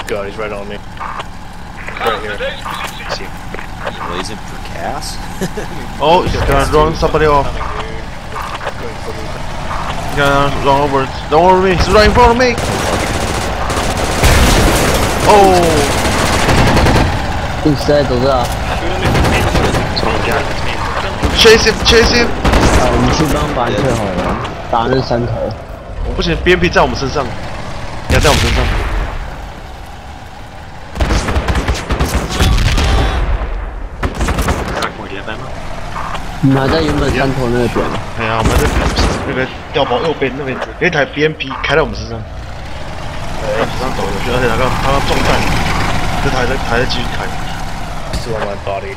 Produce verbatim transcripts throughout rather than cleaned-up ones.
god, he's right on me. Right here. See, blazing for Cass. Oh, he's gonna run somebody off. He's gonna run over. Don't worry me. He's right in front of me. Oh. Inside 走着啊。 Chase him, chase him. 啊，我们去帮把退好了，打那山头。 不行 ，B M P 在我们身上，你要在我们身上。 你们还在原本山头那个点。 哎呀，我们这那个碉堡右边那边有一台 B M P 开在我们身上，在身上走过去，而且那个他要中弹，这台在还在继续开。 Still on my body.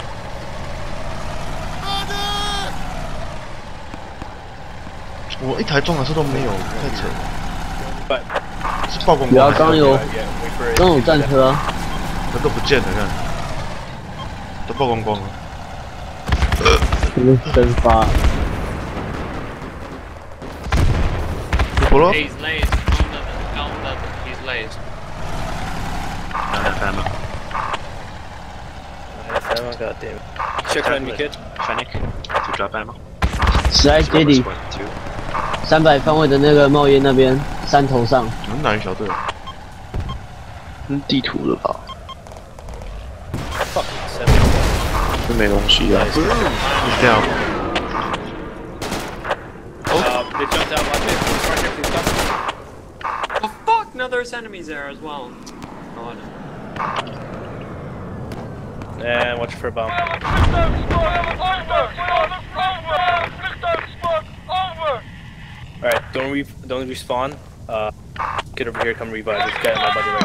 我一台重甲车都没有，太扯了。是曝光光。 有啊，刚有，刚有战车啊， 人都不见了，看，都曝光光了。 嗯，蒸发。 不了。 He's laced. On level. On level. He's laced. Not enough ammo. Enough ammo, goddamn. Check on me, kid. Fennec, to drop ammo. 史莱杰里，三百方位的那个冒烟那边山头上。 你们哪一小队？ 嗯，地图了吧？ Fucking seven. 这没东西啊。 是这样。 Uh, they jumped out like this. Right here, please stop. Oh fuck! No, there's enemies there as well. God. And watch for a bomb. Alright, don't re don't respawn. Uh, get over here, come revive this guy in my body right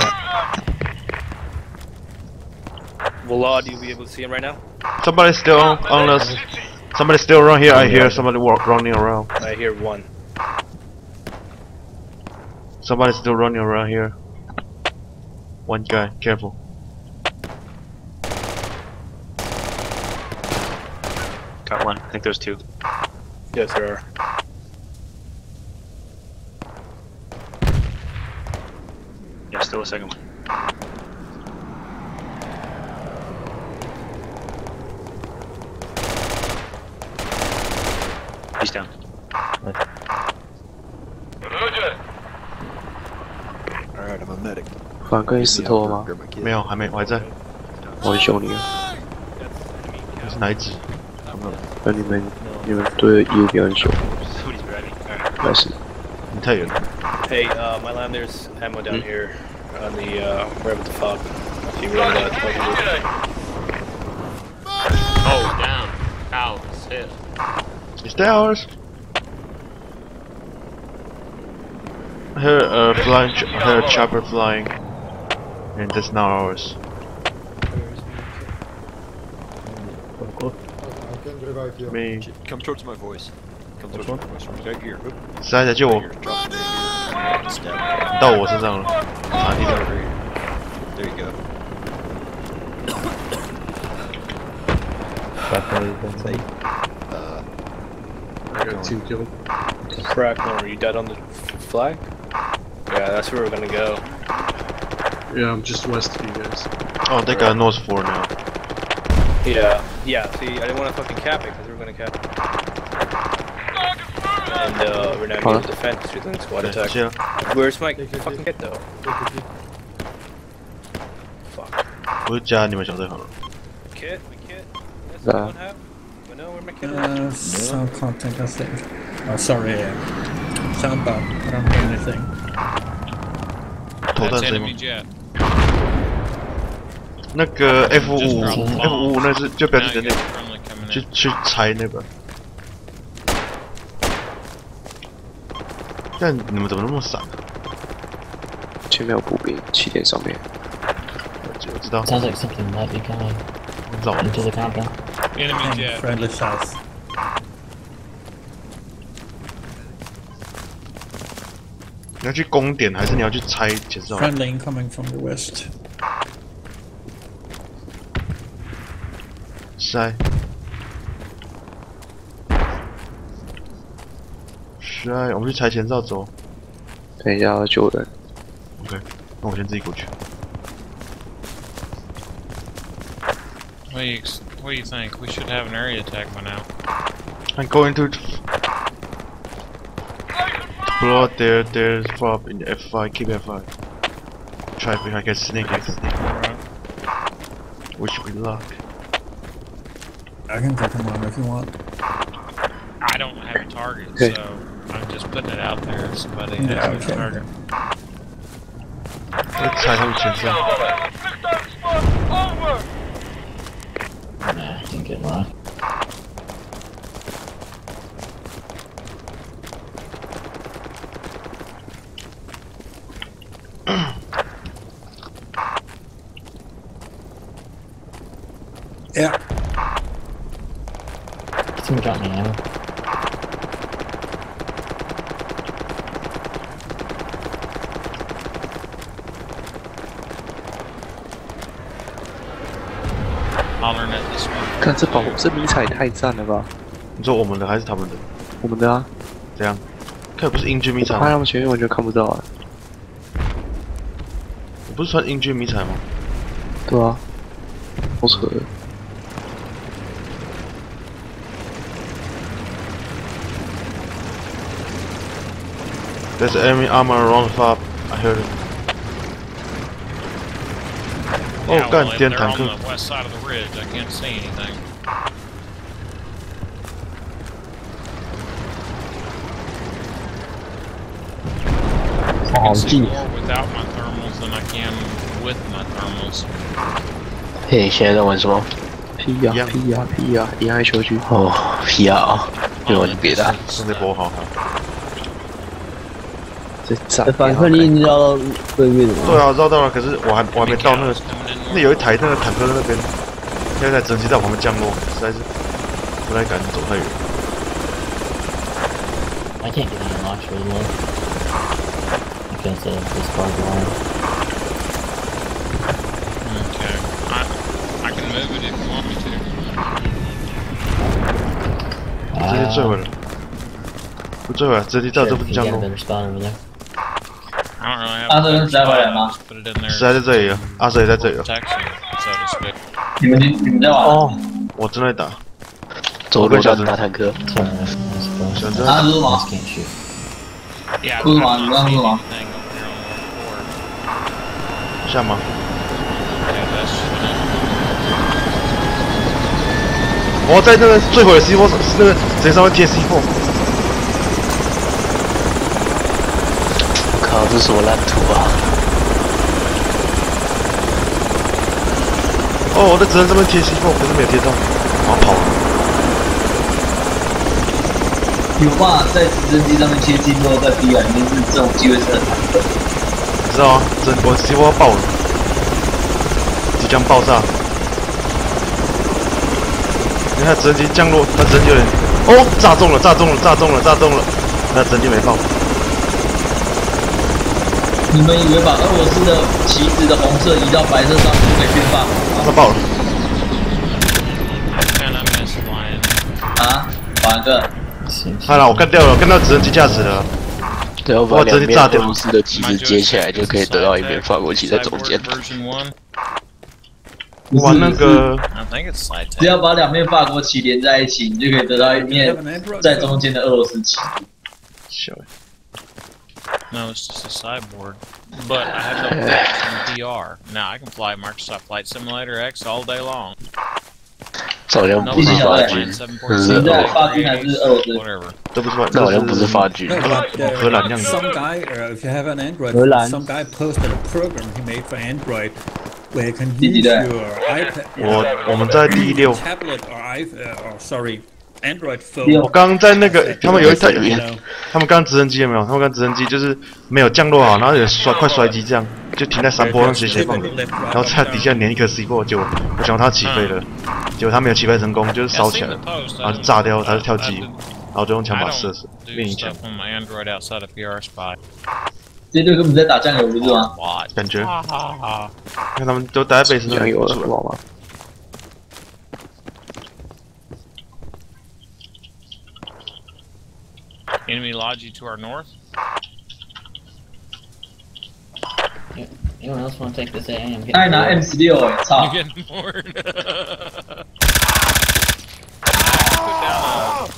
now. Vlad, you be able to see him right now? Somebody still on us. Somebody still around here. I hear somebody walk running around. I hear one. Somebody still running around here. One guy, careful. Got one. I think there's two. Yes, there are. Yeah, still a second one. He's down. Alright, I'm a medic. 反可以死透了吗？ 没有，还没，我还在。 我很凶你啊！ 这是哪一只？ 那你们你们对右边很凶， Somebody's grabbing. Alright. 开始。 你太远了。 Hey, uh, my land, there's ammo down here on the uh, right with the fog. If you really want to Oh, down. Ow, shit. Is that ours? I heard a flying, ch I heard a chopper flying, and that's not ours. Me. Come towards my voice. Come towards my voice. Right here. 谁来救我？ Right here. Drop it right here. Step. 到我身上了。啊，你 Over 怎么？ here. There you go. Uh, I got two kills. Brackmore, are you dead on the flag? Yeah, that's where we're gonna go. Yeah, I'm just west of you guys. Oh, they got a North four now. Yeah, yeah, see, I didn't want to fucking cap it because we were gonna cap it. And uh, we're not gonna defend because we're doing squad attack. Yeah. Where's my fucking kit though? Fuck. 我就加你们小队好了。 Kit? My kit? Does Yeah. someone have? Do I know where my kit Uh, is? sound content, I think. Oh, sorry. Uh, sound bad. I don't hear anything. 投弹 That's 声吗 enemy？jet. 那个 F 五 F 五那是就标记 Now 的 you 那 got 个， friendly coming 去 in. 去拆那个。但你们怎么那么傻？ 前面有步兵，起点上面。 我知道。 Sounds like something might be coming 我知道。 into the compound. Enemy And jet. friendly south. 你要去攻点，还是你要去拆前哨？ Friendly incoming from the west. 筛。筛，我们去拆前哨走。 等一下要救人。 OK，那我先自己过去。 What do you What do you think? We should have an area attack by now. I'm going to blow out their their fob in F five. Keep F five. Try if I can sneak it. Alright. Wish we luck. I can take them on if you want. I don't have a target, Okay. so I'm just putting it out there. If somebody Yeah, has a okay. target. 我踩他们前上。 Nah, didn't get mine. Yeah. Someone got me ammo. Hollering at this one. 看这宝这迷彩也太赞了吧！ 你说我们的还是他们的？ 我们的啊， 这样，看不是英军迷彩吗？ 我拍他们前面完全看不到啊。 我不是穿英军迷彩吗？ 对啊，好扯的。 There's enemy armor around the fob. I heard it. Oh, Yeah, god well, if damn, they're on tank. the west side of the ridge. I can't see anything. I can see more without my thermals than I can with my thermals. 嘿，现在在玩什么 P 呀 P 呀 P 呀，一样球局。 哦 ，P R 啊，没玩别的。 兄弟波好好。 这赞。 反克你已经绕到对面了吗？ 对啊，绕到了，可是我还我还没到那个，那有一台那个坦克在那边，有一台直升机在我旁边降落，实在是不太敢走太远。 I can't get any launch anymore because of this barbed wire. Okay. I I can move it if you want me to. 直接坠毁了，不坠毁了，直接到这边降落。 better spot over there. I don't really have. 阿瑟跟谁回来吗？ Just put it in there. 实在在这里了，阿瑟也在这里了。 Protection, so to speak. 你们你们在玩？ 哦，我正在打。 走路上打坦克。 Sorry, I suppose. 选择啊，是吗 Just？can't shoot. Yeah. 哭吗？你刚哭吗？ Thing over here on the floor. 下吗？ Yeah, that's just it. 我在那个坠毁的 C 四，那个谁上面贴 C 四？ 靠，这是什么烂图啊！ 哦，我在直升上面贴 C 四，可是没有贴到，我要跑了。 有办法在直升机上面切进落在 B 啊，里面是这种机会是很难的。 你知道吗？真我 C 四要爆了，即将爆炸。你看直升机降落，它直升机有点，哦，炸中了，炸中了，炸中了，炸中了，那直升机没爆。 你们以为把俄罗斯的旗子的红色移到白色上就可以变棒？ 它爆了。 And I missed flying. 啊，哪个？ 看了，我干掉了，我干到直升机驾驶了。 对，我把两面俄罗斯的旗子接起来，就可以得到一面法国旗在中间。 Version one. 玩那个， I think it's side 只要把两面法国旗连在一起，你就可以得到一面在中间的俄罗斯旗。 小。 No, it's just a sideboard. But I have no flights in P R. Now I can fly Microsoft Flight Simulator X all day long. 这好像不是法军，这是俄法军还是俄罗斯 Whatever. 这不是法， 这好像不是法军。 No, but, uh, 荷兰样子。 some guy, uh, if you have an Android, Holland. some guy posted a program he made for Android where you can 第几 use 代？ your iPad, 我我们在第六。 tablet or i, uh, or sorry, Android phone. 我刚刚在那个，他们有一台， You know, 他们刚直升机有没有？他们刚直升机就是没有降落好，然后有摔快摔机这样，就停在山坡上斜斜放的，然后在底下粘一颗 C 四，就我想它起飞了，结果它没有起飞成功，就是烧起来了，然后就炸掉，它就跳机，然后就用枪把它射死，另一枪。 on my Android outside of P R Spy. 这队根本在打酱油，不是吗？ 感觉，看他们都待在贝斯那里有不出来。 了吗？ Enemy Logi to our north. Anyone else want to take this A M? 他还拿 M 十六哎，操！ You're getting bored.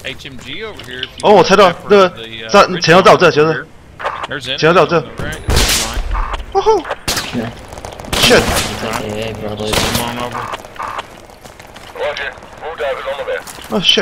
H M G over here. If you 哦，我猜到 look at 那个 the, uh, 在 ridge 前头在我这， line 前头 here, There's enemies 前头在我 on 这 the right line. 哦吼 Yeah. shit A A probably. Come on over. oh shit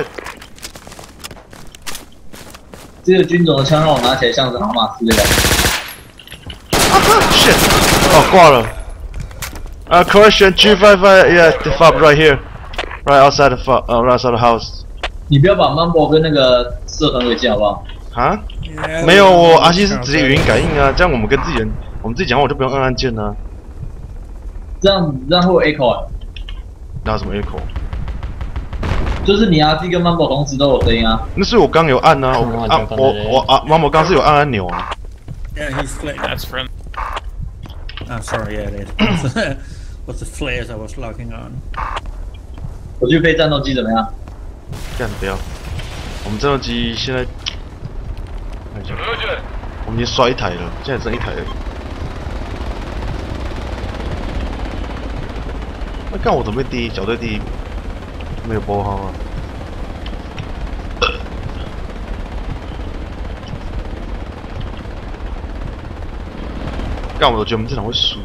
这个军种的枪让我拿起来像是航马斯的感觉。 啊哈 shit 哦挂了。Uh, correction, G five five, yeah, the fob right here, right outside the fob, uh, right outside the house. 你不要把 Mambo 跟那个射团给见好不好？ 啊？没有，我阿西是直接语音感应啊，这样我们跟自己人，我们自己讲话我就不用按按键啊。 这样这样会有 echo 啊？ 哪什么 echo？ 就是你 R T 跟 Mambo 同时都有声音啊。 那是我刚有按啊，我按我我啊，妈妈刚是有按按钮啊。 Yeah, he's flared. That's from. I'm sorry, yeah, it is. Was the flares I was locking on? 我去飞战斗机怎么样？ 干不要！我们战斗机现在，看一下，我们已经刷一台了，现在剩一台了。那看我怎么会第一，小队第一，没有拨号啊！干我都觉得我们这场会输。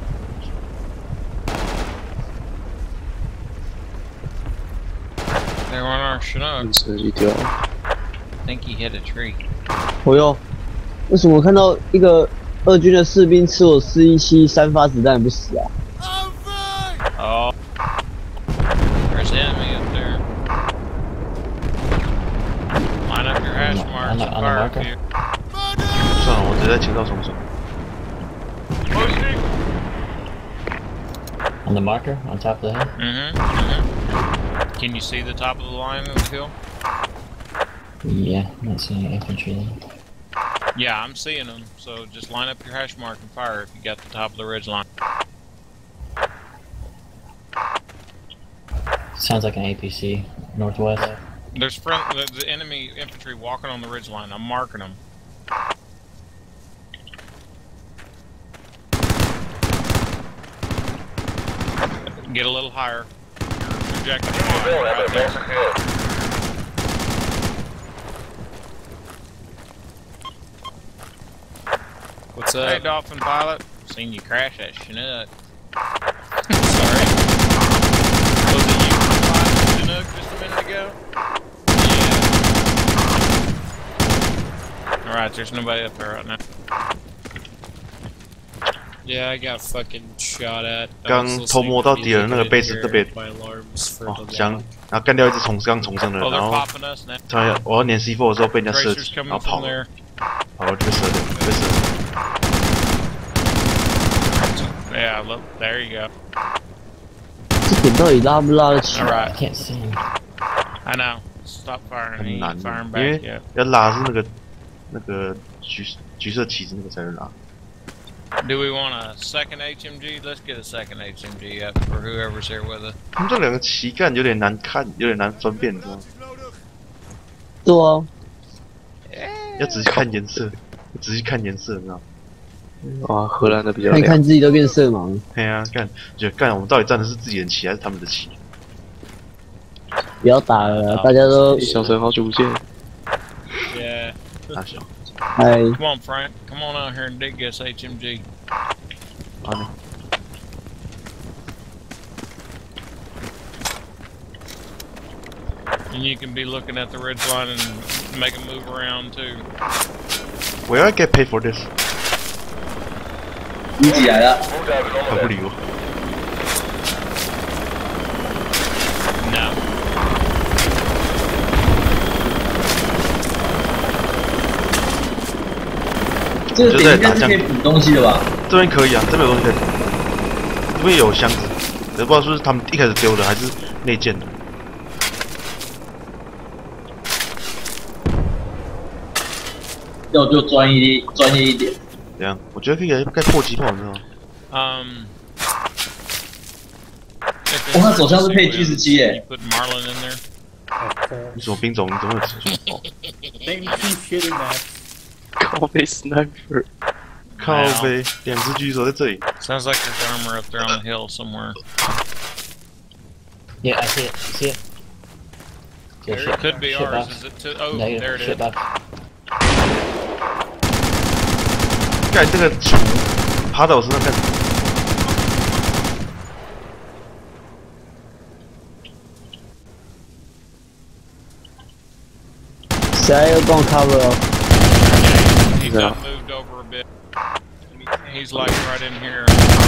They're on our Chinook. 射击掉。 Think he hit a tree. 我哟，为什么我看到一个俄军的士兵吃我四一七三发子弹不死啊？ Oh. There's an enemy up there. Line up your hash marks and fire a few. 算了，我直接在前道冲上。 On the marker, on top of the hill? Mm-hmm, mm-hmm. Can you see the top of the line of the hill? Yeah, I'm not seeing infantry there. Yeah, I'm seeing them, so just line up your hash mark and fire if you got the top of the ridge line. Sounds like an A P C, northwest. There's front, there's the enemy infantry walking on the ridge line. I'm marking them. Get a little higher. Your objective is right there. What's up? Hey, Dolphin Pilot. Seen you crash that Chinook. Sorry. Was it you who flying the Chinook just a minute ago? Yeah. Alright, there's nobody up there right now. Yeah, I got fucking shot at. 刚偷摸到敌人那个 base 这边，哦，想然后干掉一只重刚重生的人，然后突然我要粘 C 四 的时候被人家射击，然后跑了，跑了就被射掉，被射。 Yeah, look, there you go. 这点到底拉不拉得起 Alright. I can't see him. I know. Stop firing. 很 He 难 ain't，firing 因 back 为 yet. 要拉是那个那个橘橘色旗子那个才能拉。 Do we want a second H M G? Let's get a second H M G up for whoever's here with us. 他们这两个旗杆有点难看，有点难分辨，你知道吗？ 对啊， 要仔细看颜色，仔细看颜色，你知道吗？ 哇，荷兰的比较看亮。 看自己都变色盲。 对啊，干，觉得干，我们到底站的是自己人旗还是他们的旗？ 不要打了，大家都。 小陈，好久不见。 Yeah. 大小。 嗨。 Come on, Frank. Come on out here and dig this H M G. 好呢。 And you can be looking at the ridge line and make a move around too. Where I get paid for this? 你起来了。 他不理我。 No. 这个点应该是可以补东西的吧？ 这边可以啊，这边有东西可以补。这边有箱子，也不知道是不是他们一开始丢的，还是内建的。 要就专业专业一点。 怎样？我觉得可以盖破击炮，你知道吗？ Um. 我看手枪是配 G 十七耶。 Put Marlin in there. 你什么兵种？你怎么有指出？ They keep shooting at. 靠背 sniper。 靠背，两只狙手在这里。 Sounds like there's armor up there on the hill somewhere. Yeah, I see it. I see it. Yeah, There, it could be shit ours. box. Is it to, oh, Negative, there it shit is. box. 干这个鼠趴在我身上干。 谁要帮我 cover 哦？ He's got moved over a bit. He's like right in here.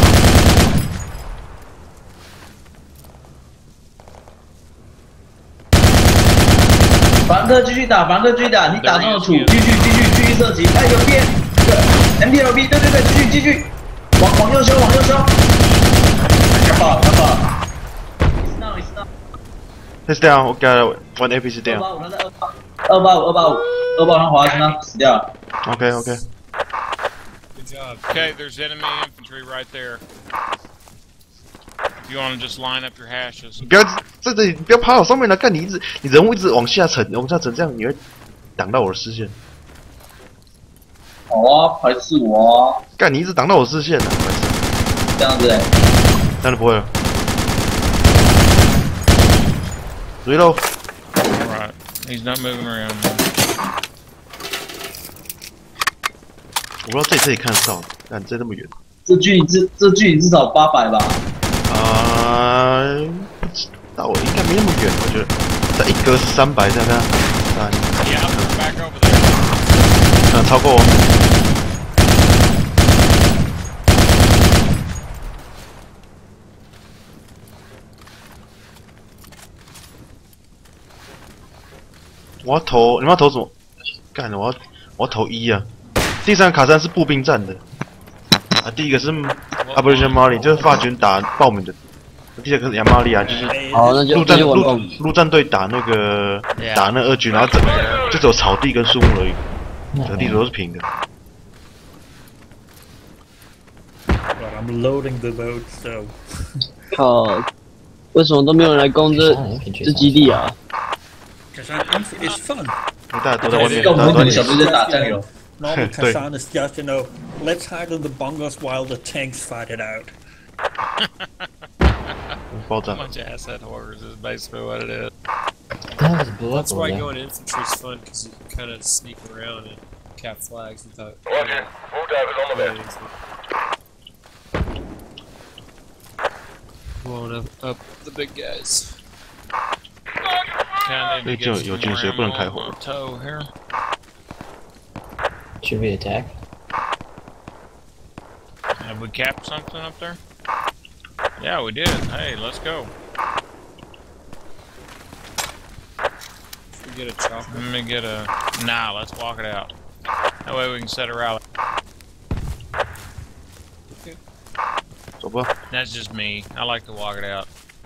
凡客继续打，凡客继续打，你打中了土，继续继续继续射击，哎，右边，这个 M P L B， 对对对，继续继续，往往右修，往右修，看爆看爆 ，now is now， He's down. 我给他 one A P C 二 down. 八五他在二八二八五二八五二八五他滑下去呢，死掉了。 OK OK. Good job. Okay, there's enemy infantry right there. If you want to just line up your hashes. 你不要在这里，不要爬我上面来，干你一直你人物一直往下沉，往下沉，这样你会挡到我的视线。 好啊，排斥我啊， 干你一直挡到我视线啊！ 这样子哎、欸， 当然不会了。Reload. Alright, he's not moving around. 我不知道这里这里看得到，干这那么远。 这距离至这距离至少八百吧。 啊、不知道，应该没那么远，我觉得在一格三百这样看，三， Yeah, I'm back over there. 啊，超过我。我要投，你们要投什么？干，我要我要投一啊！第三个卡山是步兵战的，啊，第一个是 Operation Mali， 就是法军打暴民的。第二个是亚马利亚，就是好，那就陆战那就玩陆暴陆战队打那个 Yeah. 打那二军，然后整就只有草地跟树木而已，整个地图都是平的。 But I'm loading the boat, so 靠，为什么都没有人来攻这这基地啊？ Kazan inf is fun. 大家都在外面， 跟我大家都在们小队在打酱油。 Normal 对 Kazan is just, you know, let's hide in the bungalows while the tanks fight it out. 爆炸。 Bunch of asset horrors is basically what it is. That was blew up That's over why there. going infantry is fun because you can kind of sneak around and cap flags without. Roger. All divers on the left. Blowing up, up the big guys. Kinda need to get some more ammo on my toe here. Should we attack? Have we capped something up there? Yeah, we did. Hey, let's go. Should we get a chopper? Let me get a... Nah, let's walk it out. That way we can set a rally. 走吧。 That's just me. I like to walk it out.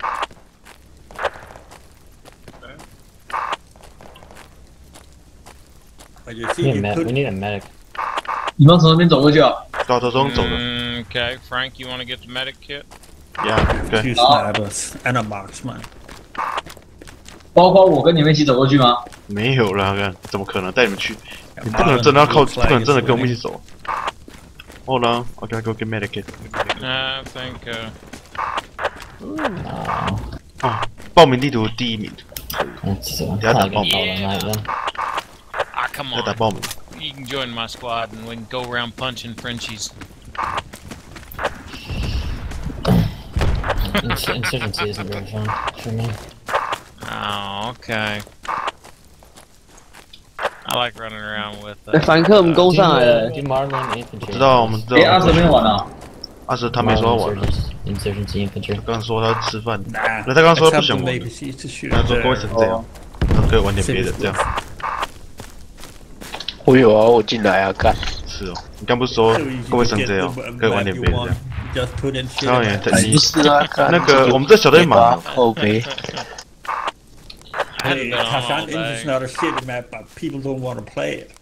But you We see, need a, you med- we could. need a medic. 你们从那边走过去啊？ 到头中走了。 Mm, okay, Frank, you want to get the medic kit? Yeah, okay. Two snipers and a marksman. 包括我跟你们一起走过去吗？ 没有啦，干，怎么可能带你们去？你不可能真的要靠，不可能真的跟我们一起走。Hold on, I gotta go get medic. I think, uh... 哦，报名地图第一名。 That's uh, 等下打 probably 报 gonna 名， fall tonight then. Ah, come 要打 on. 报名。 You can join my squad and we can go around punching Frenchies. Ins- Insurgency isn't very fun for me. Oh, okay. I like running around with. 哎， Uh, 凡客我们攻上来了 Do，Marlin infantry. 知道，我们知道。 哎，阿蛇没有玩啊？ 阿蛇他没说要玩。 Insurgency infantry. 刚刚说他吃饭， Nah, 那他刚刚说他不 except 想 the 玩， Navy sees to shoot 他说不会 the 成这样，他可以玩点别的这样。 我有啊，我进来啊，干。 是哦，你刚不是说 so easy 会 to 不会成 get 这样 the， 可以玩 map 点 you 别的这 want. 样。 Just put in shit. 当 in 然， that 他不是啊，干那个我们这小队满， 后背。 I haven't Hey, been on all Kazan is day. not a shitty map, but people don't want to play it.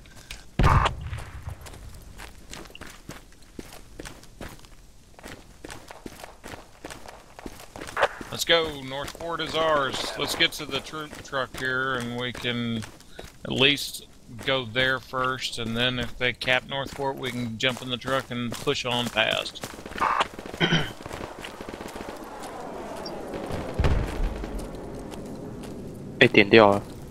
Let's go. Northport is ours. Let's get to the troop truck here, and we can at least go there first, and then if they cap Northport, we can jump in the truck and push on past. 被点掉了。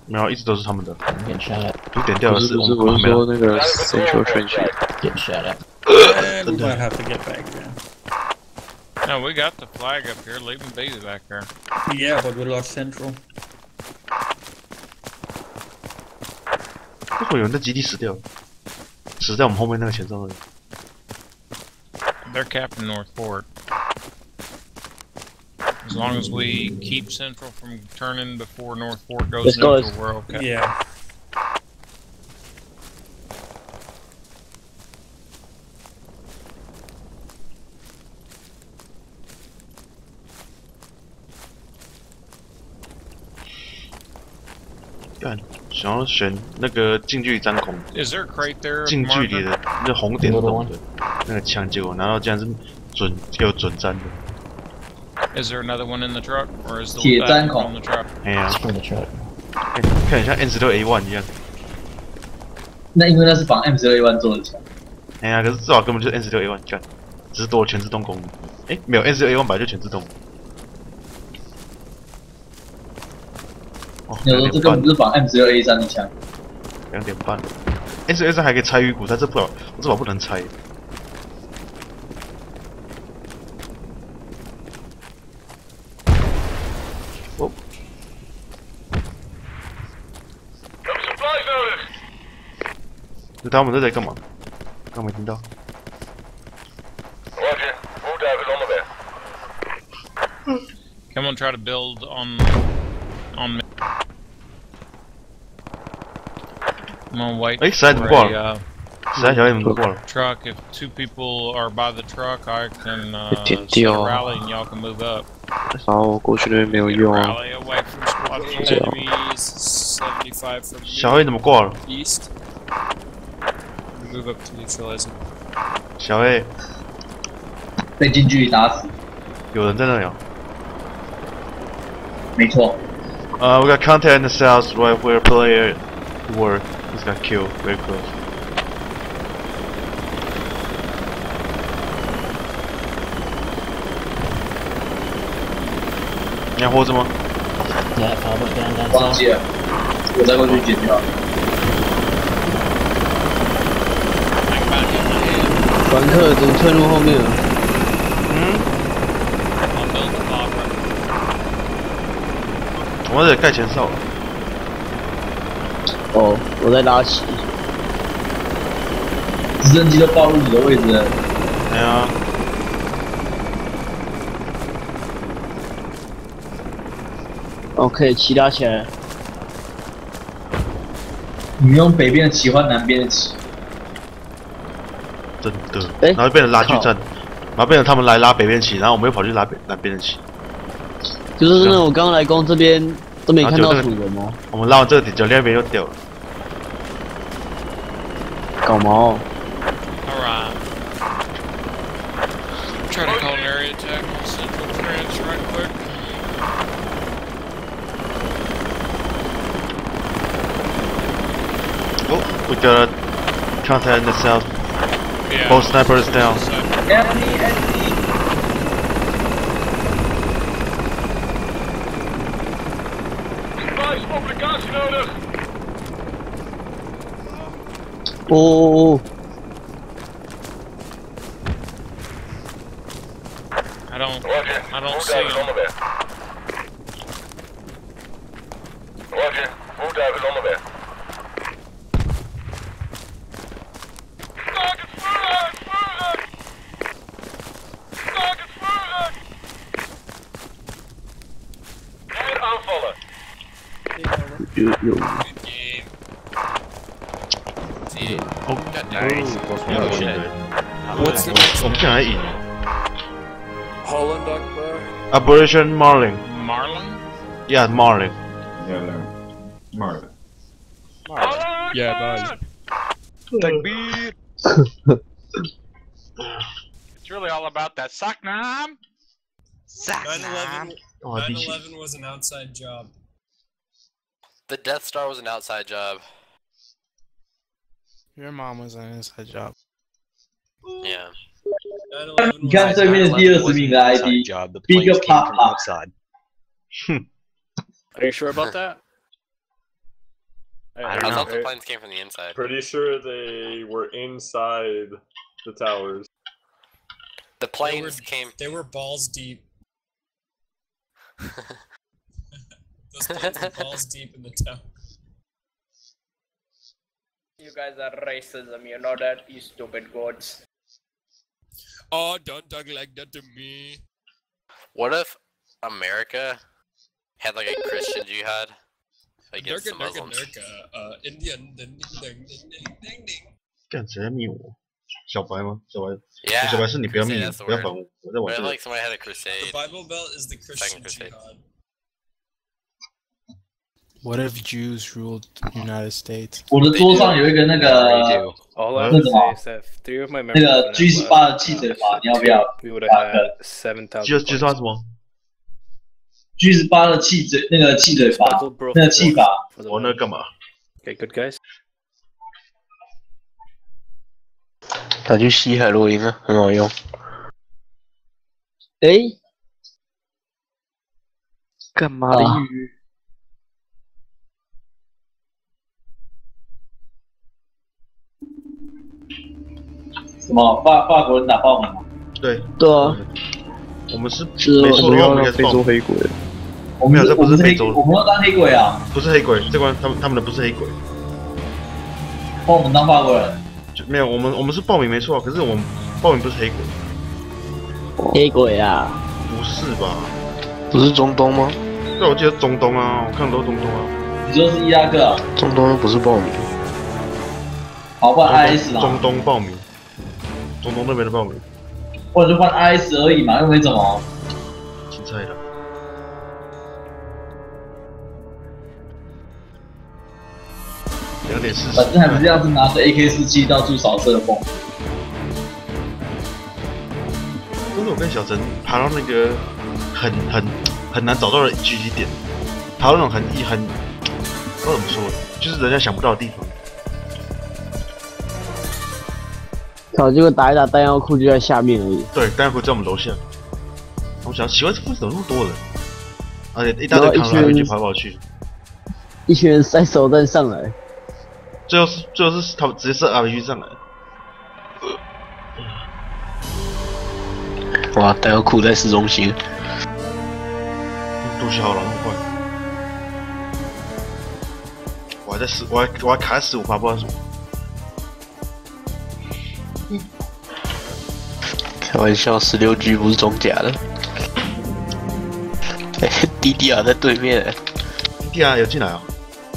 没有，一直都是他们的。 Get shot at. 就点掉的是不是， 我们我是说那个 Central Trench。 Get shot at. Eh, we might have to get back there. No, we got the flag up here. Leave them be back there. Yeah, but we lost Central. 为什么有人在基地死掉？死在我们后面那个前哨的人。 They're capping North Fort. As long as we keep Central from turning before North Fort goes neutral, we're okay. Yeah. 干，想要选那个近距离张孔， Is there a crate there? 近距离的那红点洞的那个枪，结果拿到竟然是准有准粘的。 Is there another one in the truck, or is the 铁 that 粘 one 孔 on the truck? 哎呀， From the truck. 看看像 N 十六 A 一 一样。 那因为那是仿 M 十六 A 一做的枪。 哎呀，可是至少根本就是 N 十六 A 一，干，只是多了全自动功能。哎，没有 N 十六 A 一本来就全自动。哦， 有时候这根本就是仿 M 十六 A 三的枪。 两点半 ，N 十六 A 三还可以拆鱼骨，但这不，我这把不能拆。 那他们这在干嘛？刚没听到。 Roger. Full dive is on the way. Come on, try to build on on me. I'm gonna wait Eh, side for wall. a uh, Side wall, wall. truck. If two people are by the truck, I can uh, 点 set 掉 a rally and y'all can move up. 然后过去那边没有用啊。 Rally away from squad four. Enemies seventy-five from 小黑怎么挂了？ east. Move up to neutralize him. 小黑， 被近距离打死。 有人在那里哦。 没错。 Uh, we got contact in the south right where player were. He's got killed very close. 你还活着吗？ Yeah, fall went down down 忘 south. 记了，我再过去捡掉。 凡客怎么退入后面了？ 嗯， I'll build the fog run. 我在盖前哨。 哦，我在拉起。 直升机都暴露你的位置了。 哎呀， OK，旗拉起来。 你们用北边的旗换南边的旗。 真的，然后变成拉锯战，然后变成他们来拉北边旗，然后我们又跑去拉北南边的旗。 就是那我刚刚来攻这边都没看到主人吗？ 我们拉完这个点，脚另一边又掉了。 搞毛！ Alright. Try to call an area attack on Central Trench right quick. Oh, we got a contact in the south. Yeah. Both snipers down. Enemy, enemy. Advise complicatie nodig. 哦， I don't. Roger. I don't Full see dive is on the him. way. Roger. Full dive is on the way. Target vuren! Vuren! Target vuren! Weer aanvallen. 有有。 Oh, nice. Oh, shit. What's the next 我们竟然赢 Holland Akbar? Operation Marlin. Marlin? Yeah, Marlin. Yeah, there. Marlin. Yeah, bye. Takbir. It's really all about that Saknam. nine eleven Oh, nine eleven was an outside job. The Death Star was an outside job. Your mom was an inside job. Yeah. 你看对面第二十名的 I D， Big Papa。 Are you sure about that? I, I thought the planes came from the inside. Pretty sure they were inside the towers. The planes they were, came. They were balls deep. Those planes were balls deep in the tower. You guys are racism, you know that, you stupid goats. Oh, don't talk like that to me. What if America had like a Christian jihad against the Muslims? Uh, Indian, ding ding ding ding ding. 干谁在密我？小白吗？小白。 Yeah. 小白是你不要密我，不要反我，我在玩这 But 个。 like somebody had a crusade. The Bible Belt is the Christian jihad. What if Jews ruled the United States? 我的桌上有一个那个 All I 那 would 什么 say is that three of my 那 members 个 G 十八的汽水法，你要不要？ we would have had seven thousand. 就就算什么 G 十八的汽水那个汽水法，那个气法。 我那干嘛 Okay, good guys. 拿去吸海洛因啊，很好用。 诶， 干嘛的鱼？ 什么法法国人打爆满吗？ 对对啊， 我们是是没错，因为我们应该是非洲黑鬼。 我们没有，这不是非洲， 我们要当黑鬼啊！ 不是黑鬼，这关他们他们的不是黑鬼。 帮我们当法国人？ 就没有，我们我们是报名没错，可是我们报名不是黑鬼。 黑鬼啊？ 不是吧？ 不是中东吗？ 对，我记得中东啊，我看都是中东啊。 你说是伊拉克啊？ 中东不是报名。 好，换 I S 啦。 中东报名，中东那边的报名。 或者就换 I S 而已嘛，又没怎么。 青菜的。两点四十。 反正还是这样子拿着 A K 四七到处扫射风。 但是我跟小陈爬到那个很很很难找到的狙击点，爬到那种很一很不知道怎么说，就是人家想不到的地方。 靠，结果打一打弹药库就在下面而已。 对，弹药库在我们楼下。我想奇怪，这附近怎么那么多人？而且一大堆扛着 R P G 跑来跑去。 一群人塞手弹上来。 最后是最后是他们直接射 R P G 上来。 哇，弹药库在市中心。 都消了那么快。我还在十，我还我还卡在十五发，不知道什么。 开玩笑，十六 G 不是装甲的。哎 ，D D R 在对面。 D D R 有进来啊？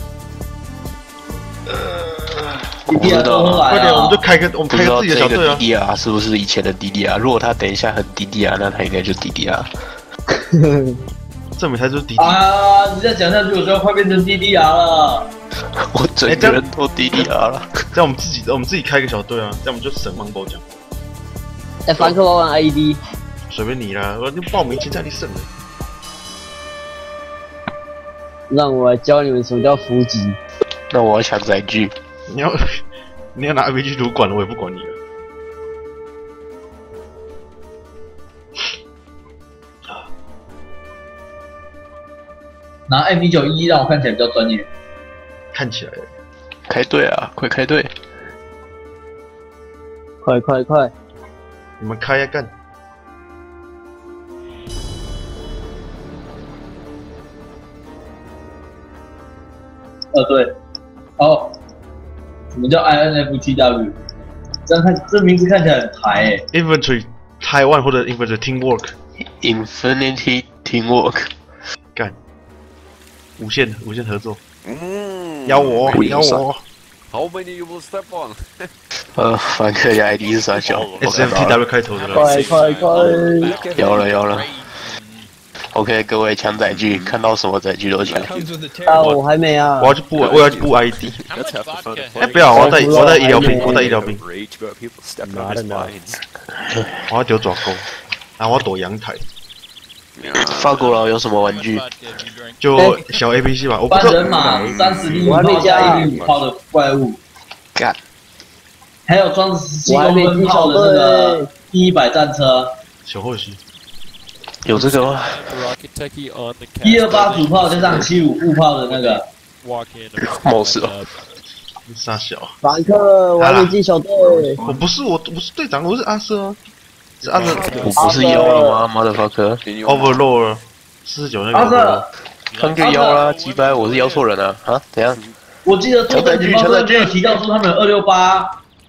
我不知道啊。 快点，我们就开个我们开个自己的小队啊。 D D R 是不是以前的 D D R？ 如果他等一下很 D D R， 那他应该就 D D R。 证明他就是 D D R 啊！你再讲下去，我就要快变成 D D R 了。 我整个人都 D D R 了。 这样我们自己我们自己开个小队啊，这样我们就省帮包奖。 哎，凡客玩玩 I D， 随便你啦，我就报名现在你省了。 让我来教你们什么叫伏击。 那我要抢载具。 你要你要拿 R P G 主管了，我也不管你了。 拿 M 一九一让我看起来比较专业。 看起来。 开队啊！快开队！ 快快快！ 你们开呀干！ 呃，对。哦，什么叫 I N F T W？ 这样看，这名字看起来很台诶。 Infantry Taiwan 或者 Infantry Teamwork。Infinity Teamwork。 干。无限无限合作。嗯。邀我，邀我。 How many you will step on？ 呃，凡客的 I D 是啥小 ？S M T W 开头的。 快快快！ 有了有了。OK， 各位抢载具，看到什么载具都抢。 啊，我还没啊。 我要去布，我要去布 I D。哎，不要，我要带我要带医疗兵，我带医疗兵。我要丢爪钩，然后我要躲阳台。 法国佬有什么玩具？ 就小 A P C 吧，我不知道。 半人马三十粒炮加一粒五炮的怪物。 干。 还有装十七公分炮的那个 T 一百战车。 小后期。 有这个吗 ？一二八主炮加上七五副炮的那个。 walk in. 冒死了。 傻小。 法兰克，我还没进小队。 我不是我，我是队长，我是阿瑟啊。是阿瑟。 我不是妖了吗？Motherfucker。 Overlord。四十九那个。 阿瑟。 刚就妖啦，击败我是妖错人啊！啊，怎样？ 我记得作战情报上面有提到说他们有二六八。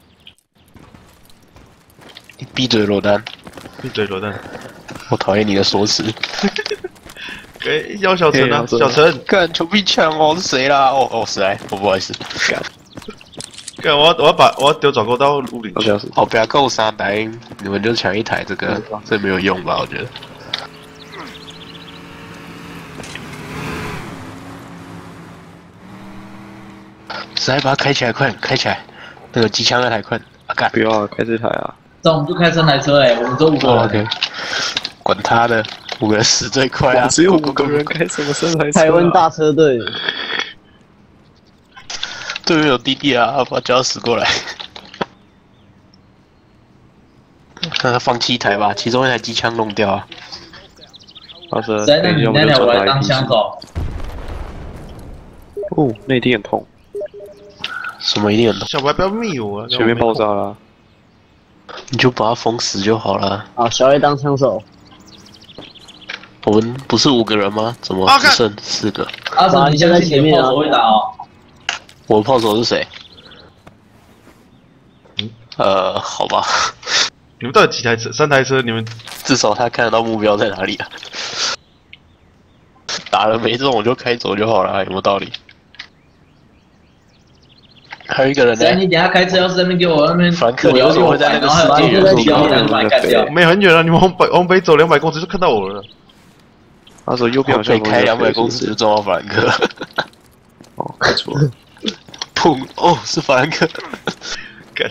你闭嘴，罗丹！ 闭嘴，罗丹！ 我讨厌你的说辞。 给要小陈啊，小陈！ 干球臂枪哦，是谁啦？哦哦，是来，我不好意思。干！ 干！我要我要把我要丢转钩到屋里去。 好，不要够三台，你们就抢一台这个，这没有用吧？我觉得。直接把它开起来，快点开起来！那个机枪那台快点！啊干！ 不要啊，开这台啊！ 那我们就开三台车哎，我们只有五个人。 OK， 管他的，五个人死最快啊！ 只有五个人开什么三台车？ 台湾大车队。 对面有弟弟啊，把叫他死过来。看他放弃一台吧，其中一台机枪弄掉啊。 好的， 在那你那台我来当枪手。 哦，那一定很痛。 什么一定很痛？ 小白不要密我啊！ 前面爆炸了。 你就把他封死就好了。 好，小 A 当枪手。 我们不是五个人吗？怎么只剩四个？ 阿瑟，你相信你的炮手会打哦？ 我的炮手是谁？嗯，呃，好吧。 你们到底几台车？三台车？你们至少他看得到目标在哪里啊？打了没中我就开走就好了，有没有道理？还有一个人呢。 你等下开车要是那边给我那边， 凡客，你为什么会在那个世界人地方把你干掉？ 没很远啊，你们往北往北走两百公尺就看到我了。 他说右边好像开两百公尺就撞到法兰克。 哦，开错了。 砰！哦，是法兰克。 干。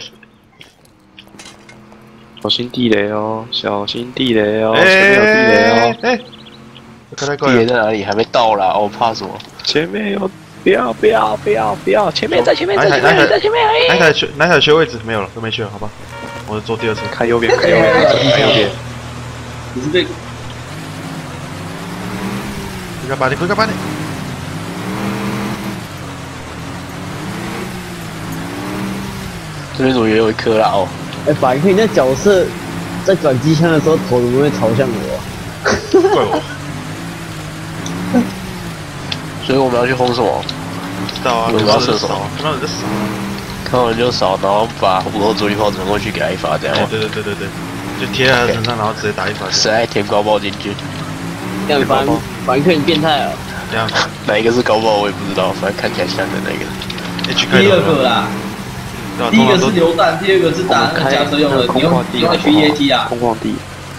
小心地雷哦，小心地雷哦，前面有地雷哦。 哎， 地雷在哪里？还没到啦！哦，怕什么？ 前面有，不要不要不要不要！前面在前面在前面在前面！ 哪台缺哪台缺位置？没有了，都没缺，好吧？我坐第二车， 开右边，开右边，开右边。 你是被。 快把你，快把你！ 这边怎么也有一颗啦？哦。 哎，法兰克，你那角色在转机枪的时候头怎么会朝向我？ 怪我。 所以我们要去轰什么？ 不知道啊， 我们要射手。 看到人就扫， 看到人就扫，然后把五号主力炮转过去给他一发，这样。 对对对对对，就贴在他身上，然后直接打一发。 谁爱填高爆进去？ 这样法法兰克，你变态啊！ 这样， 哪一个是高爆我也不知道，反正看起来像的那个。 第二个啦。第一个是榴弹，第二个是打那个假车用的，你用用 H E A T 啊， 空旷地，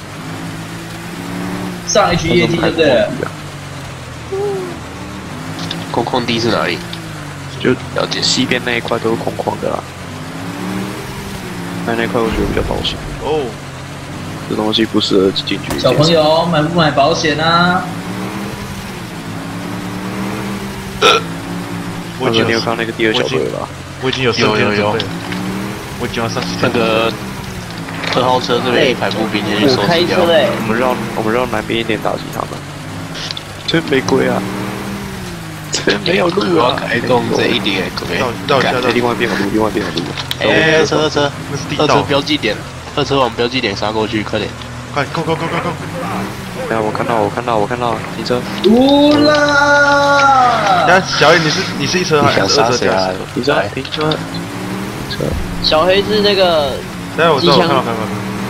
上 H E A T 就对了。 空旷地是哪里？ 就了解西边那一块都是空旷的啦，那那块我觉得比较保险。 哦， 这东西不适合进去。 小朋友买不买保险啊？ 我已经有看到那个第二小队了吧？ 我已经有有有有， 我已经要上那个二号车这边一排步兵先去收拾掉。 我们绕我们绕南边一点打击他们。这没龟啊！这没有路啊！ 开动这一点龟。 绕一下， 在另外一边有路，另外一边有路。 哎，二车二车， 那是地道。二车标记点，二车往标记点杀过去，快点！ 快，go go go go go！ 等下我看到，我看到，我看到，停车！ 乌啦！ 等下小 A，你是你是一车还是二车驾驶？ 停车，停车，车。 小黑是那个。 等下我知道，看到看到。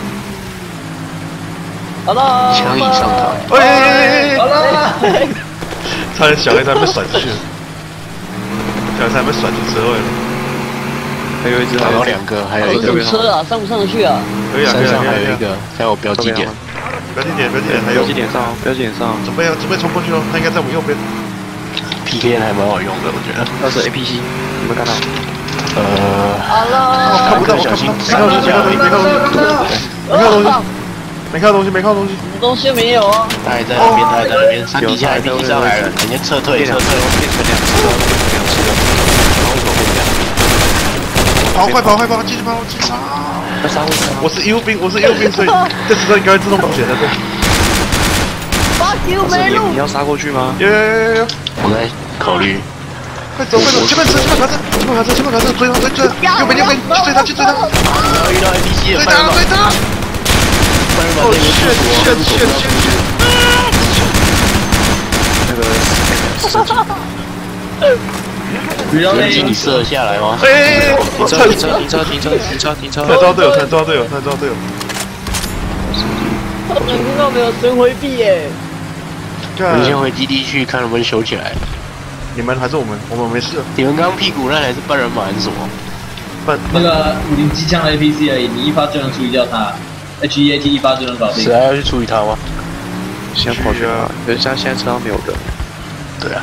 好了。 枪已上膛。 喂！ 好了。 差点小黑在被甩出去了，小黑差点被甩出车位了。 还有一只， 打到两个，还有一个。 车啊，上不上得去啊？ 可以啊， 山上还有一个，还有标记点。 标记点，标记点，还有标记点上，标记点上， 准备要准备冲过去喽，他应该在我们右边。 P K 还蛮好用的，我觉得。 那是 A P C，有没有看到？ 呃， 好了， 看不到，我看不到，没看到东西，没看到东西，没看到东西，没看到东西，没看到东西， 什么东西没有啊？ 他还在那边，他还在那边，山底下 A P C 上来了，人家撤退，撤退， 变成两次了，变成两次了，然后为什么会这样？ 跑，快跑，快跑，继续跑，继续跑！ 要杀我！ 我是右兵，我是右兵，所以这时候应该会自动保险的，对。 Fuck you，没路！ 你要杀过去吗？ 有有有有。 我在考虑。 快走快走，前面车前面卡车，前面卡车前面卡车，追他追追他，右边右边去追他去追他， 遇到 A P C 追他追他！哦，shit shit shit shit！ 那个人机你射下来吗？ 哎！ 停车停车停车停车停车停车！ 快抓队友，快抓队友，快抓队友！ 我听到没有神回避耶？ 你先回基地去看能不能修起来。 你们还是我们？我们没事。 你们刚刚屁股那还是半人马还是什么？ 半那个五零机枪的 A P C 而已，你一发就能处理掉它 ，H E A T 一发就能搞定。 是还要去处理它吗？ 先跑去啊！可是现在现在车上没有人。 对啊。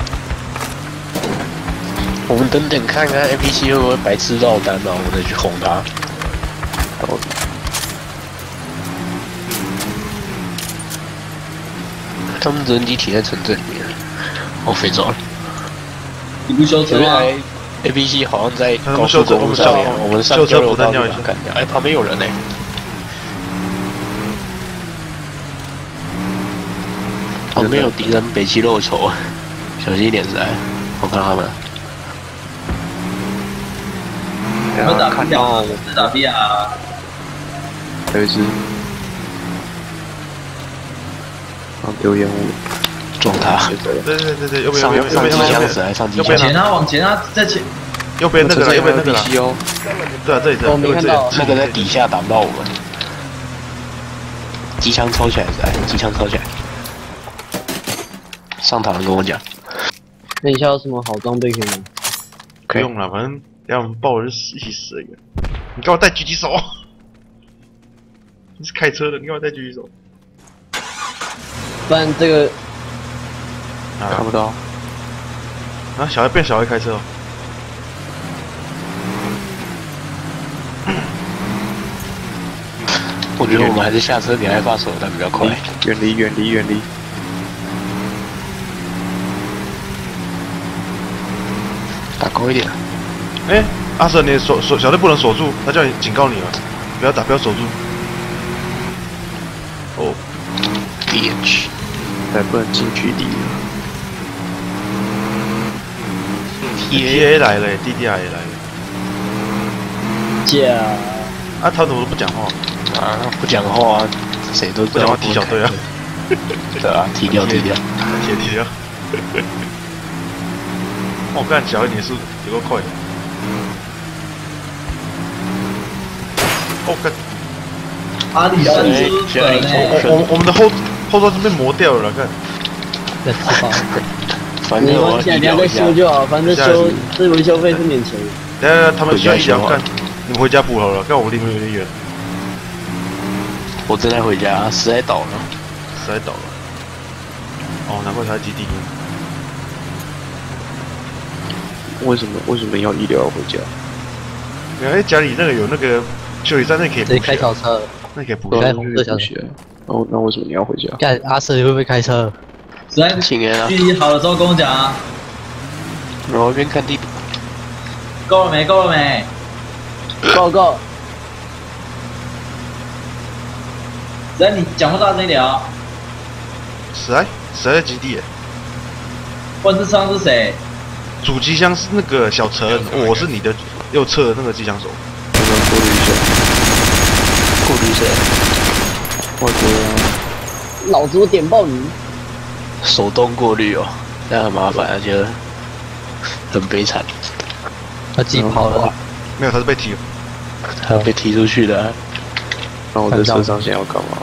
我们等等看看 A P C 会不会白痴绕单，然后我们再去轰它。好。他们人机停在城镇里面，我飞走了。 你不修车吗 ？A P C 好像在高速公路上面，我们上交流道去看一下。哎，旁边有人呢。旁边有敌人北七露丑，小心一点噻！我看到他们。 我们打 B 啊，我们打 B 啊。 还有一只。丢烟雾， 撞他！ 对对对对，右边上右边右边上机枪子还上机枪， 前啊往前啊，在前， 右边那个啦，右边那个啦， 哦， 对啊，这里这里， 我没看到， 那个在底下打不到我们。机枪抽起来噻，机枪抽起来。上塔跟我讲， 那你下有什么好装备可以吗？ 不用了，反正等下我们爆了就一起死了一个。你给我带狙击手，你是开车的，你给我带狙击手。 不然这个看不到。 啊，小孩变小孩开车哦。 我觉得我们还是下车给他发手弹比较快。 远离远离远离。 打高一点。 哎、欸，阿瑟，你锁锁小队不能锁住，他叫你警告你了，不要打，不要锁住。哦 ，bitch， 还不能近距离。 T A 来了 ，D D R 也来了。 假。 啊，他怎么都不讲话？ 啊，不讲话，谁都不讲话，踢小队啊。 对啊，踢掉踢掉， 铁踢掉。我看小一点速度有够快的。哦，看。 阿里山猪粉我我我们的后后座是被磨掉了，看。 在吃饱。 反正我现在再修就好，反正修这维修费是免钱的。 等下他们需要医疗干，你们回家补好了，看我离你们有点远。 我正在回家，实在倒了， 实在倒了。哦，难怪他在基地。 为什么为什么要医疗要回家？ 因为家里那个有那个修理站，那可以补。 开小车， 那可以补。 开红色小车。 哦，那为什么你要回家？ 干阿瑟，你会不会开车？ 实在请人啊！ 距离好的时候跟我讲啊。 我一边看地图。 够了没？够了没？ 够够。 实在你讲话大声一点啊！ 史莱史莱在基地。 问这伤是谁？ 主机枪是那个小陈，我是你的右侧的那个机枪手。 我们过滤一下。 过滤谁？ 外国。 老子我点爆你！ 手动过滤哦，那很麻烦，而且很悲惨。 他自己跑了。 没有，他是被踢了。 他被踢出去的。 那我在车上想要干嘛？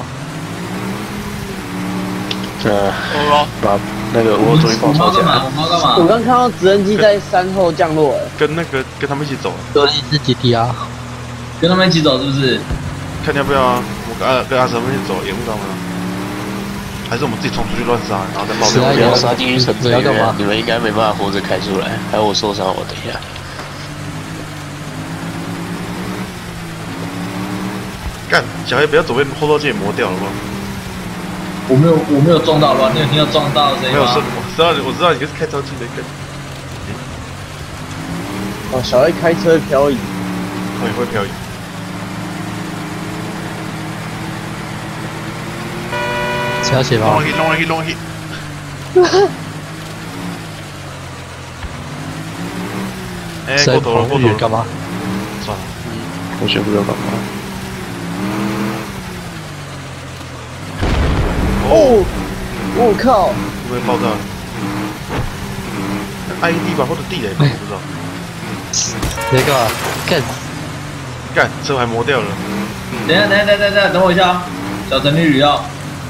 呃，把那个我终于爆超起来。 我们要干嘛？ 我刚看到直升机在山后降落，哎， 跟那个跟他们一起走。 多了一只 G T R， 跟他们一起走是不是？ 看要不要啊？我跟阿跟阿神他们一起走，掩护他们啊。还是我们自己冲出去乱杀，然后再爆掉？ 不要杀进去城镇里面，你们应该没办法活着开出来。还有我受伤，我等一下。 干，小黑不要左边后照镜磨掉了吗？ 我没有，我没有撞到吧？你有听到撞到的声音吗？ 没有，我知道，我知道你是开超近的一个。 哦，小黑开车漂移， 我也会漂移。 车血吧？ 弄一弄一弄一。 哎，过头了，过头了， 干嘛？ 算了， 我学不了干嘛。 哦，我靠！ 会不会爆炸 ？I D 吧，或者地雷吧，我不知道。 那个干干，车还磨掉了。 等一下，等一下，等一下，等一下，等我一下啊！小陈女旅药，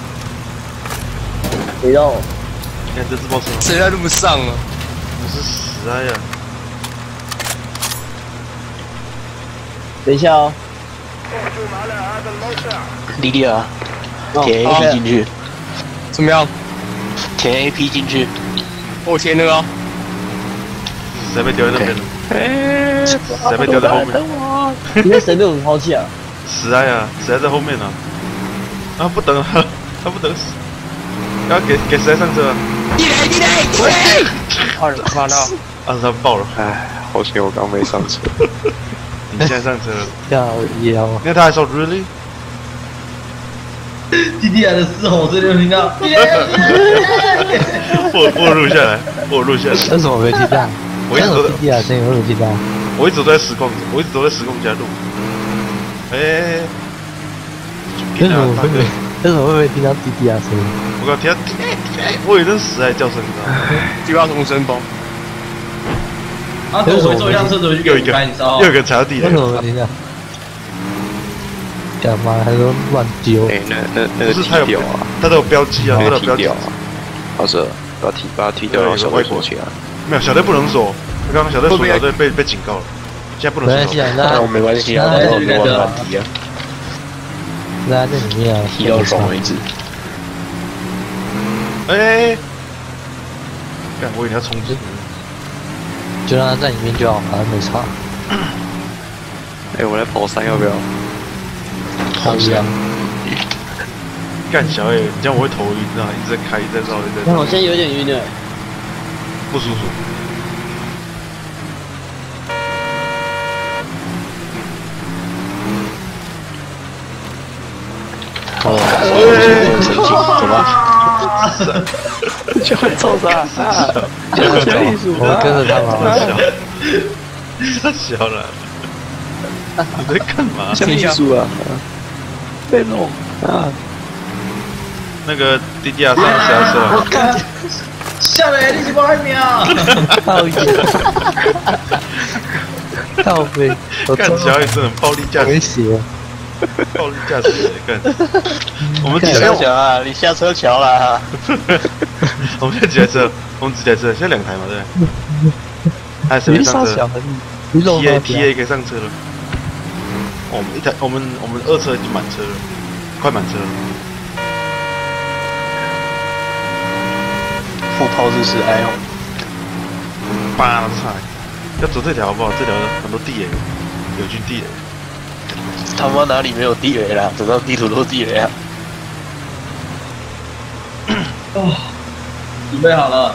旅药。 看这自爆车， 谁在路上啊？ 不是死啊呀！ 等一下哦。 莉莉啊，填 A P 进去。 怎么样？ 填 A P 进去。 我填那个。 谁被丢在那边了？哎，谁被丢在后面？ 因为谁被我们抛弃啊？ 死啊呀！谁在后面呢？啊，不等了，他不等死。要给给谁上车？ 地雷地雷地雷！ 二十八了，二十三爆了。 哎，好险我刚没上车。 你现在上车了？ 要要。 因为他还说 really。 弟弟来的嘶吼声就听到。 我我录下来，我录下来。 为什么没听到？ 我一直都在。 弟弟啊，声音我有听到。 我一直都在实况，我一直都在实况加录。哎。 为什么会没？为什么会没听到弟弟啊声音？ 我刚听到弟弟弟弟，我以为那是死爱叫声，你知道吗？ 就要从声风。 啊，等我回坐一辆车子回去给你开，你知道吗？ 又一个查地雷。 为什么没听到？干嘛还都乱丢？哎，那那那个踢掉啊！ 它都有标记啊，它都有标记啊。 好是，把它踢把它踢掉，然后小队锁起来。 没有，小队不能锁。刚刚小队锁，小队被被警告了，现在不能锁。 没关系啊，那没关系啊，那我们玩乱踢啊。 那在里面啊， 踢到爽为止。 哎，干，我以为你要冲刺。 就让他在里面就好，反正没差。哎，我来跑山要不要？好香！ 干小 A，你这样我会头晕啊，一直在开，一直在绕，一直在绕。 我现在有点晕了， 不舒服。 哦，走吧。就会受伤啊！ 我跟着他嘛。 太小了。你在干嘛？ 技术啊！被弄啊！ 那个 D D R 上谁要车？ 我靠！下来，你是我的命！ 靠远！靠背！ 干小野真的暴力驾驶， 危险！ 暴力驾驶，干！我们几台车啊？你下车桥了？ 我们现在几台车？我们几台车？现在两台嘛，对不对？还有谁没上车 ？T A T A 可以上车了。我们一台，我们我们二车已经满车了，快满车了。 副炮日式 I O， 叭菜，要走这条好不好？这条很多地雷，友军地雷。 他妈哪里没有地雷啦？整张地图都是地雷啊！ 哦，准备好了。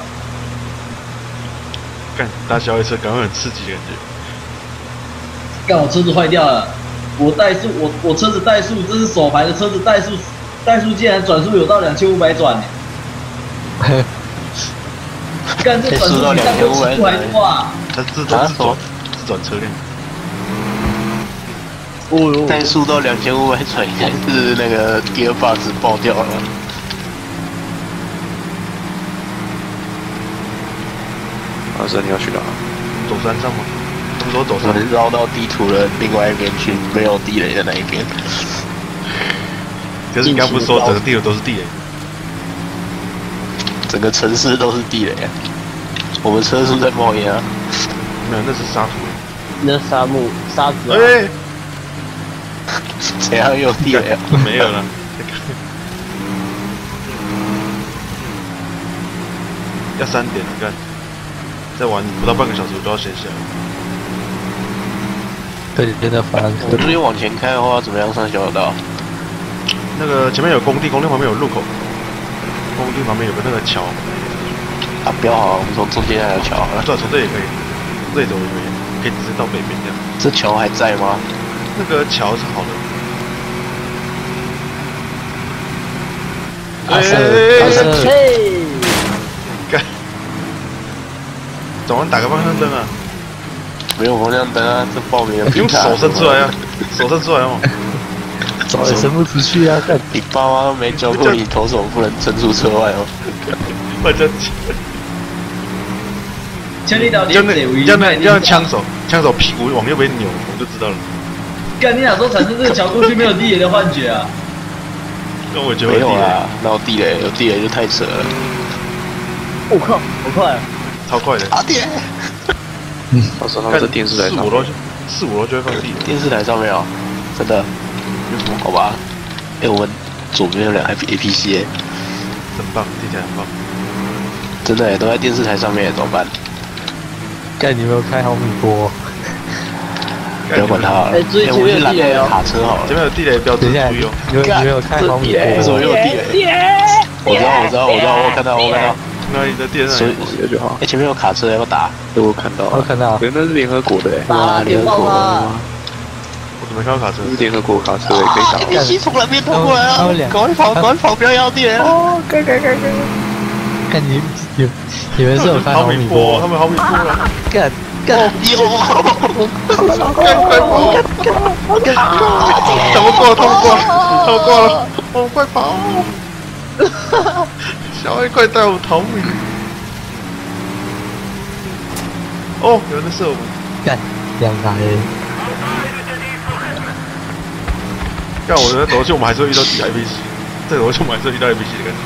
干搭小野车，感觉很刺激的感觉。 干我车子坏掉了。我怠速，我我车子怠速，这是手排的车子怠速，怠速竟然转速有到两千五百转呢！干这转速比上坡起步还多啊！ 它自转自转自转车辆。 哦哟！怠速到两千五百转，应该是那个 gearbox 爆掉了。 老师，你要去哪？ 走山上吗？他们说走山。 我们绕到地图的另外一边去，没有地雷的那一边。 可是你刚不是说整个地图都是地雷？ 整个城市都是地雷啊！我们车速在冒烟啊！ 没有，那是沙土。 那沙漠沙子、啊。 哎、欸， 怎样有地雷啊？ 没有了。要三点了，干！再玩不到半个小时，我都要闲下来。 对，真的烦。 我这边往前开的话，怎么样上小道？ 那个前面有工地，工地旁边有路口，工地旁边有个那个桥。 啊，标好，我们从中间那条桥啊。 对，从这也可以，从这里走也可以，可以直接到北边这样。 这桥还在吗？ 那个桥是好的。 阿瑟，阿瑟， 嘿， 干！早上打个方向灯啊！ 没有方向灯啊，这报名的。 用手伸出来啊，手伸出来哦。 手也伸不出去啊！看你爸妈都没教过你投手不能伸出车外哦。 我真。 千里岛这样这样这样枪手枪手屁股往右边扭，我就知道了。 干你哪时候产生这个桥过去没有地雷的幻觉啊？ 那我觉得没有啦，那有地雷，有地雷就太扯了。 我靠，好快啊！ 超快的。 打地雷。 嗯， 到时候这电视台四五楼四五楼就会放地雷。 电视台上面哦，真的。好吧。哎，我们左边有两台 A P C 哎， 很棒，听起来很棒。 真的哎，都在电视台上面，怎么办？ 干，你没有开毫米波？ 不要管它了。 哎，最前面有地雷哦。 卡车好了。 前面有地雷标志，注意哦。 你有没有开毫米波？ 为什么又有地雷？我知道，我知道，我知道，我看到，我看到。 那你的电所以就好。哎，前面有卡车，要不要打？我看到， 我看到。 那是联合国的哎。 哇，联合国的。 我怎么看到卡车？ 是联合国卡车也可以打。A P C 从哪边偷过来啊？赶快跑，赶快跑，不要要地雷哦！该该该该。 看你你你们是有开毫米波？ 他们毫米波了。 干干有！ 干快跑！怎么过？他们过，他们过了！哦，快跑！小爱，快带我逃命！哦，有人在射我们！ 干两台。 干，我觉得走过去我们还是会遇到几台 A P C， 这个我就我们还是会遇到 A P C 的感觉。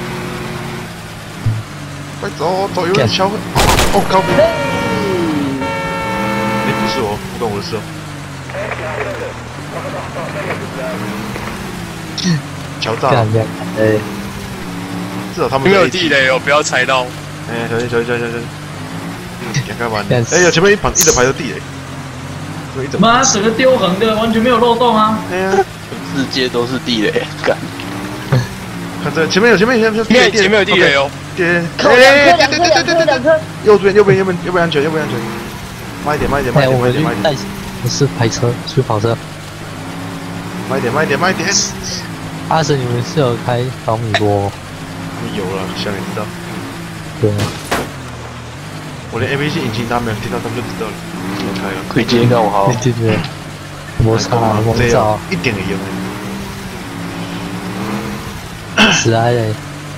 快走，走有点桥。哦，高飞。哎，不是我，不关我的事哦。桥炸了。 哎。 至少他们没有地雷哦，不要踩到。 哎，小心小心小心小心！点开完。哎呀，前面一排一整排都地雷。 妈，整个丢横的，完全没有漏洞啊！ 哎呀， 世界都是地雷，干！ 看这前面有前面有前面有前面有地雷哦。 对，哎，对对对对对对，右边右边右边右边安全右边安全，慢一点慢一点慢一点慢一点慢一点。 不是排车，是跑车。 慢一点慢一点慢一点。 阿神，你们是有开毫米波？ 有了，想也知道。 对啊。 我连 A P C 引擎他没有听到，他们就知道了。我开了。 可以接干我好。 对对。摩擦摩擦， 一点也用没。死哀嘞！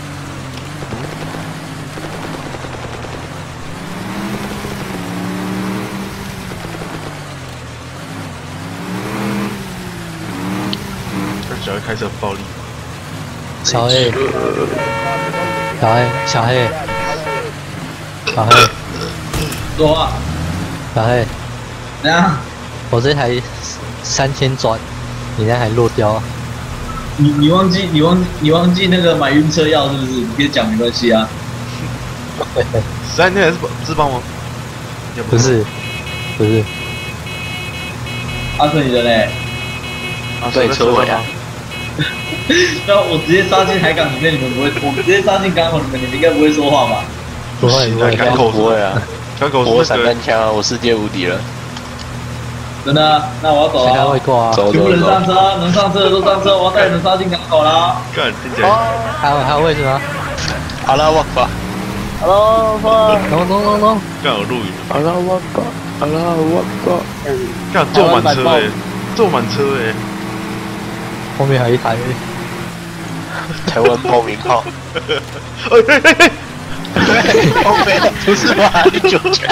小黑开车很暴力。 小黑，小黑，小黑，小黑， 说话。 小黑， 怎样？ 我这台三千转，你那台落掉。 你你忘记你忘你忘记那个买晕车药是不是？你可以讲没关系啊。 三天还是自帮吗？ 不是，不是。 阿顺你的嘞？ 阿顺车尾啊。 那我直接杀进海港里面，你们不会？我直接杀进港口里面，你们应该不会说话吧？ 不会，不会， 港口不会啊。 港口我散弹枪啊，我世界无敌了。 真的？那我要走了。 会过啊。 全部人上车，能上车的都上车，我要带人杀进港口啦。 干，听起来。 还有还有位置吗？ 阿拉瓦巴。 阿拉瓦巴。 咚咚咚咚。 干有录影。 阿拉瓦巴，阿拉瓦巴。 干坐满车哎，坐满车哎。 后面还有一台。 台湾爆鸣炮。 哎哎哎哎！ 后面不是吧？你九拳。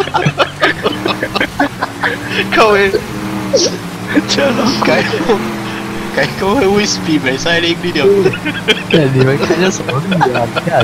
靠位。 这改口改口会威士忌没赛领你了。 对，你们开的什么路啊？看。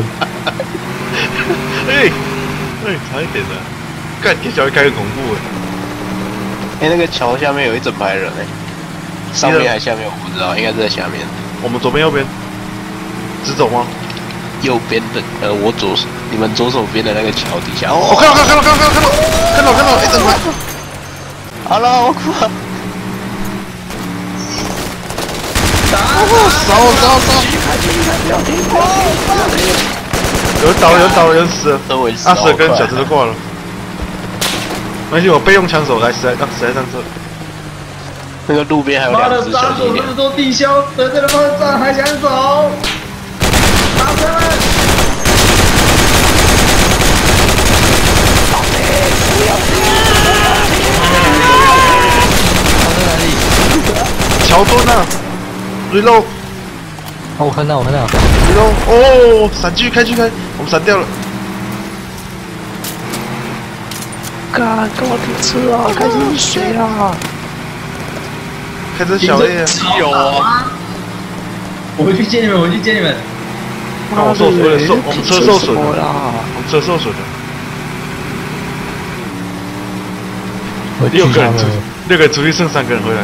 哎哎，差一点了。干，给小孩开个恐怖哎。哎，那个桥下面有一整排人哎。上面还是下面我不知道，应该是在下面。 我们左边右边。直走吗？ 右边的，呃，我左手，你们左手边的那个桥底下。 哦，看到，看到，看到，看到，看到，看到，一整排。 好了，我靠！ 打！ 烧烧烧！有人倒了，有人倒了，有人死了。阿蛇跟小智都挂了。没关系，我备用枪手来，实在让实在上车。 那个路边还有两只小弟弟。 妈的，杀手不是说地消，得罪了方丈还想走？打他们！ 桥墩啊 ！reload。 哦，我看到，我看到。 reload。哦，闪狙开狙开，我们闪掉了。 干，跟我停车啊！开车是谁啊？ 开车小叶。 有啊。我回去接你们，我回去接你们。 看我受损了，受我们车受损了，我们车受损了。六个人出，六个人出去剩三个人回来。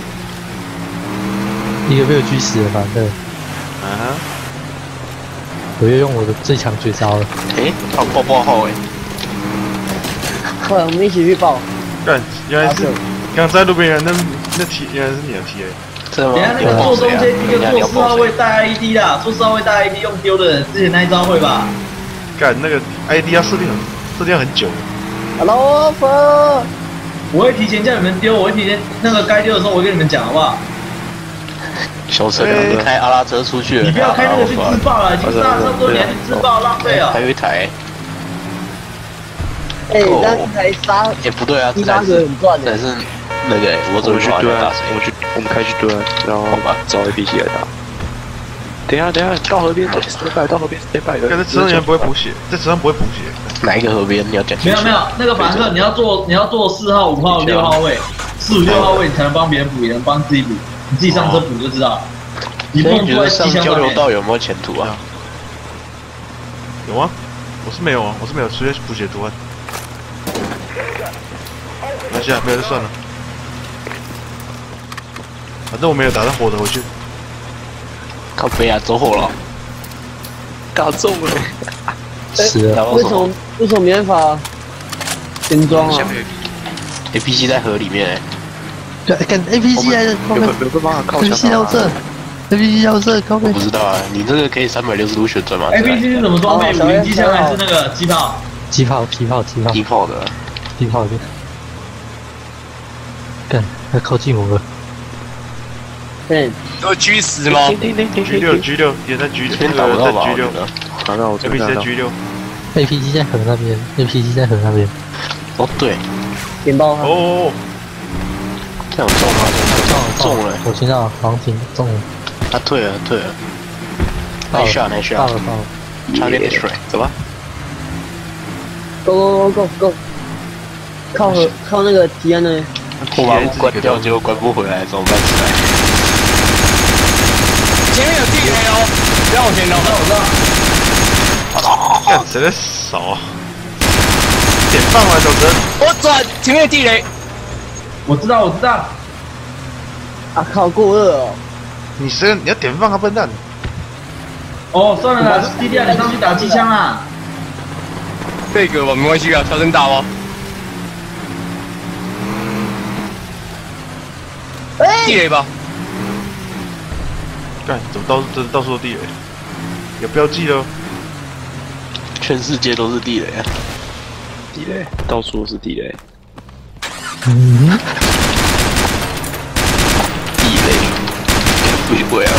一个被我狙死了，反正。 啊哈！ 我又用我的最强绝招了。 诶，他爆爆号诶。 快，我们一起去报。 干，原来是刚在路边人，那那 T 原来是你的 T A。 等下那个坐中间一个坐四号位带 I D 啦，坐四号位带 I D 用丢的人，之前那一招会吧？ 干那个 I D 要设定很设定很久。 Hello， Fur。 我会提前叫你们丢，我会提前那个该丢的时候我会跟你们讲，好不好？ 小车开阿拉车出去了。 你不要开那个去自爆了，已经差差不多你还去自爆，浪费啊！ 还有一台。 哎，那一台杀。 哎，不对啊， 这台是很赚的。 但是那个我怎么去对啊？ 我去，我们开去对，然后找 A P C 来打。等一下，等一下，到河边 ，stay by， 到河边 stay by。 但是车上不会补血，这车上不会补血。 哪一个河边？你要讲清楚。 没有没有，那个凡客你要坐你要坐四号、五号、六号位，四五六号位你才能帮别人补，也能帮自己补。你自己上车补就知道。你不用坐在上交流道有没有前途啊？ 有啊，我是没有啊，我是没有直接补血图案。没关系啊，没有就算了。反正我没有打算活着回去。 靠背啊，走火了， 打中了。 是啊。为什么为什么没办法先装啊 ？A P C 在河里面哎。跟 A P C 来的，有有有个方法靠墙。A P C 要这 ，A P C 要这，靠背。 我不知道啊，你这个可以三百六十度旋转吗 ？A P C 是怎么装备？五零机枪还是那个机炮？ 机炮，机炮，机炮。 机炮的。 机炮的。干，他靠近我了。 对。 要狙死吗 ？G 六 G 六也在 G 那个在 G 六， 打到我这边。 A P C 在 G 六 ，A P C 在河那边 ，A P C 在河那边。 哦对， 点爆他。 哦， 这样中了，中了， 我听到好像挺中了。 他退了，退了。来下来下， 到了到了， 差点水，走吧。 Go go go go go！ 靠河靠那个提案呢。 我把雾关掉，结果关不回来，怎么办？ 前面有地雷哦，不要往前走， 我知道。看谁在扫？点放完走神。 我转，前面有地雷。 我知道，我知道。 啊靠，过热哦！ 你谁？你要点放啊，笨蛋！ 哦，算了啦，弟弟啊，你上去打机枪啊。 这个吧，没关系啊，小声打哦。地雷吧。 干，怎么到这到处都地雷？有标记了。 全世界都是地雷啊！ 地雷，到处都是地雷。 嗯。地雷，不会啊。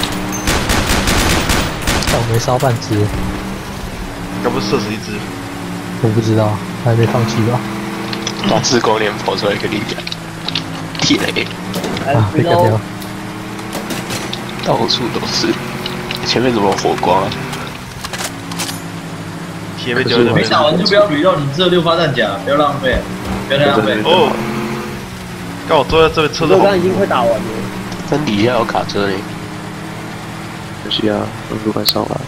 但我没烧半只。 该不是射死一只？ 我不知道，还没放弃吧？ 大赤光年跑出来一个力量，地雷啊，被干掉， 到处都是。前面怎么有火光啊？ 铁被丢了。 没打完就不要捋到，你只有六发弹夹，不要浪费，不要太浪费。 哦，刚好坐在这边车上。 我刚已经快打完了。 真底下有卡车呢。 可惜啊，温度快上来。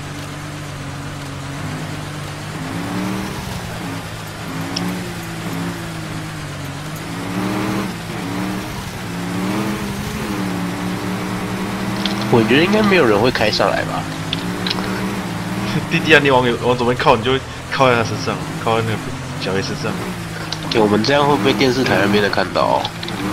我觉得应该没有人会开上来吧。 弟弟啊，你往往左边靠，你就会靠在他身上，靠在那个小 A 身上。 我们这样会被电视台那边的看到、哦？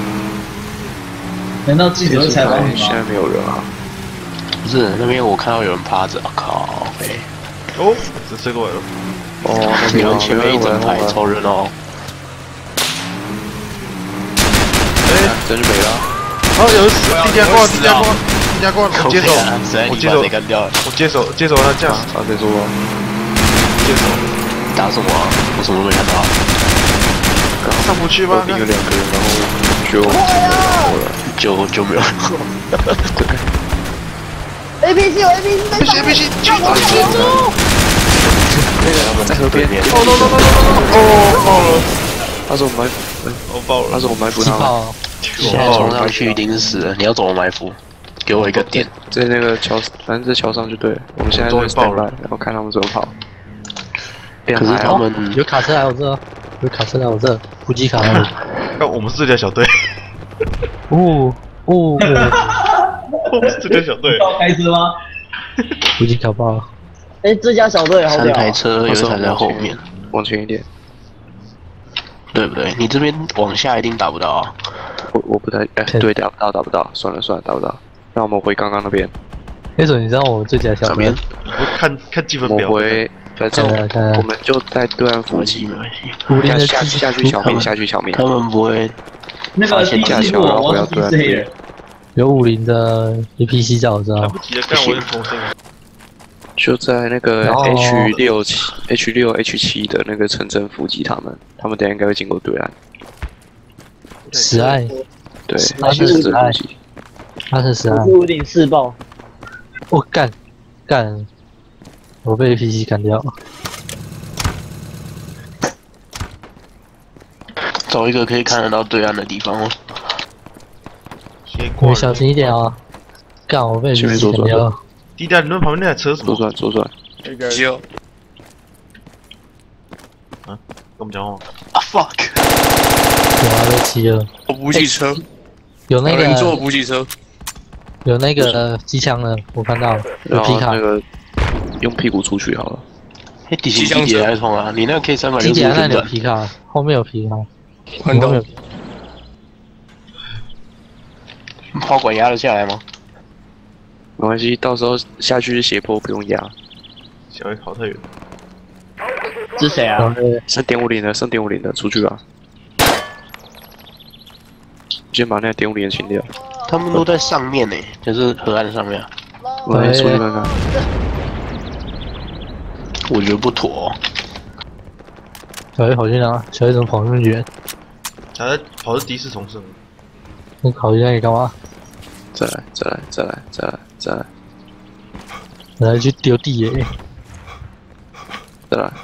难道记者会采访你吗？ 现在没有人啊。 不是，那边我看到有人趴着，靠！哎， 哦，这车过来了。 哦，你们前面一整排超热闹。 哎， 这就没了。 哦，有死！弟弟挂，弟弟挂。 人家挂，我接手，我接手，我接手，接手他驾驶， 他在说， 接手， 打什么？我什么都没看到。 上不去吧？ 一个两个人，然后就过了。 就就没有。 A P C 有 A P C 在打 A P C 去打我那个在河边。 哦 no no no no no！ 哦，爆了！ 他说我埋， 我爆了！ 他说我埋伏他们。 现在冲上去一定是死了，你要怎么埋伏？给我一个点， 在那个桥，反正在桥上就对了。我们现在在爆了，然后看他们怎么跑。 可是他们有卡车来我这，有卡车来我这，补给卡来。 看我们是这条小队。 哦哦。 我们是这条小队。 要开车吗？ 补给卡爆了。 哎，这家小队好屌。 三台车，有一台在后面， 往前一点。 对不对？你这边往下一定打不到啊！ 我我不太哎，对，打不到，打不到，算了算了，打不到。那我们回刚刚那边。 那种你知道我最佳小边？ 我看看积分表。 我回，反正我们就在对岸伏击，没关系。武林的下下去小面，下去小面。 他们不会那个第四部我是第四黑人。 有武林的 A P C 在我知道。 来不及了，干我是重生。 就在那个 H 六七 H 六 H 七的那个城镇伏击他们，他们等下应该会经过对岸。 十爱， 对， 他是十爱，他是十爱。 五顶四爆， 我干干，我被 A P C 干掉了。 找一个可以看得到对岸的地方哦。 你小心一点啊！干，我被 A P C 干掉了。 地带，你们旁边那台车什么？ 左转，左转。 只有。啊，跟我们讲话。 啊 fuck！ 有啊，被骑了。 我补给车。 有那个。 你坐补给车。 有那个机枪的，我看到。有皮卡。 那个用屁股出去好了。 哎，底下地铁还通啊！你那个 K 三百六十。 地铁那里有皮卡，后面有皮卡。后面有。 炮管压得下来吗？ 没关系，到时候下去斜坡不用压。 小黑跑太远。 是谁啊？ 剩点五零的，剩点五零的，出去吧。先把那个点五零清掉。 他们都在上面呢，就是河岸上面。 我来出去看看。 我觉得不妥。 小黑跑去哪？小黑怎么跑那么远？ 小黑跑是的士重生。 你跑去那里干嘛？ 再来，再来，再来，再来，再来， 来去丢地耶！ 再来，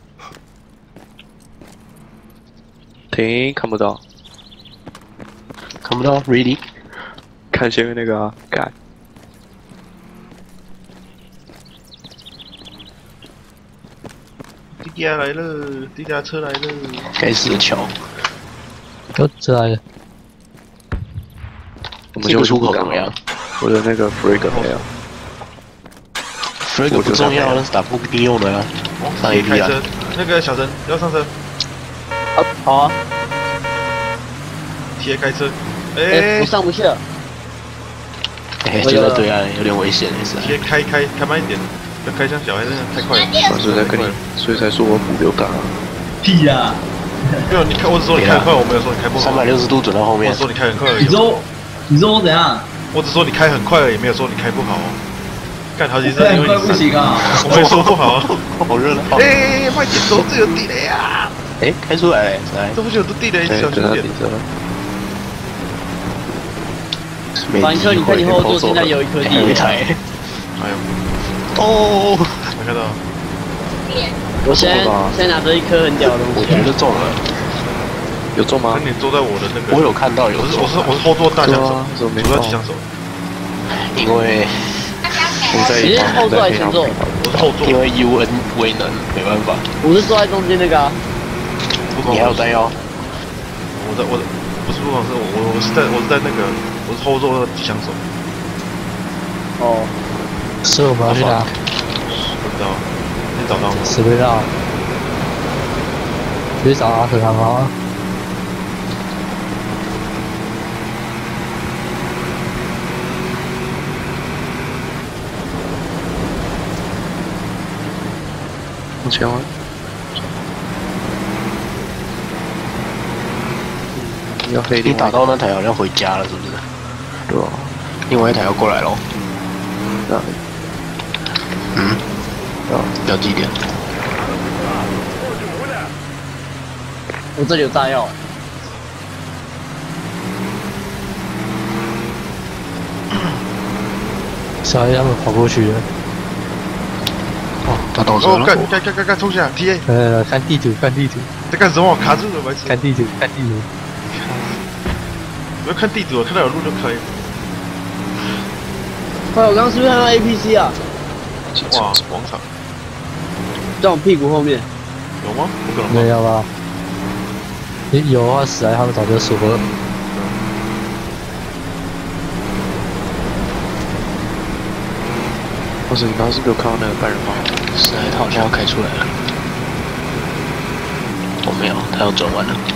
停，看不到， 看不到 ，really？ 看前面那个啊，干！ 地下来了，地下车来了， 该死的桥！ 又这来了。 我们就出口怎么样？ 我的那个 Frag 没有 ，Frag 不重要，那是打步兵用的啊。上 A P 啊。 那个小陈要上车。 啊，好啊。 贴开车。 哎，不上不下。 哎，就在对岸，有点危险，是。 贴开开开慢一点，不要开像小孩那样太快了。 所以才跟你，所以才说我补流感啊。 屁呀！ 没有，你开，我只说你开很快，我没有说你开不好。 三百六十度转到后面。 我说你开很快而已。 你说。 你说我怎样？ 我只说你开很快而已，没有说你开不好哦。干好几次， 因为你不行啊！ 我没说不好， 好热闹。 哎，快点走，这有地雷啊！ 哎，开出来了， 这不是有地雷，小心点。 凡客，你看你后座现在有一颗地雷。 哎呦！ 哦， 没看到。 我现在现在拿着一颗很屌的东西。 我觉得中了。 有中吗？ 你坐在我的那个， 我有看到有。 我是我是我是后座大枪手，主要机枪手。 因为我在你是后座还是前座？ 我是后座。 因为 U N 未能，没办法。 我是坐在中间那个啊。 你还有弹药？ 我在我不是不光是我我我是在我是在那个我是后座的机枪手。 哦。 是我们要去哪？ 不知道，你找到吗？ 死不知道。去找阿特他妈。 往前玩。要黑你打到那台好像回家了，是不是？ 对啊。 另外一台要过来喽。 那。 嗯。啊，要几点？ 我这里有炸药。 小孩他们跑过去了。 哦，他倒车了。哦，干干干干干，冲下 T A。 呃，看地图，看地图。 在干什么？卡住了，白痴。 看地图，看地图。 我要看地图，我看到有路就可以。 哎，我刚刚是不是看到 A P C 啊？ 哇，广场。 在我屁股后面。 有吗？不可能。 没有吧？你有的话，死来他们早就说了。 或者你刚刚是不是有看到那个半人马？ 是，他好像要开出来了。我、哦、没有，他要转弯了。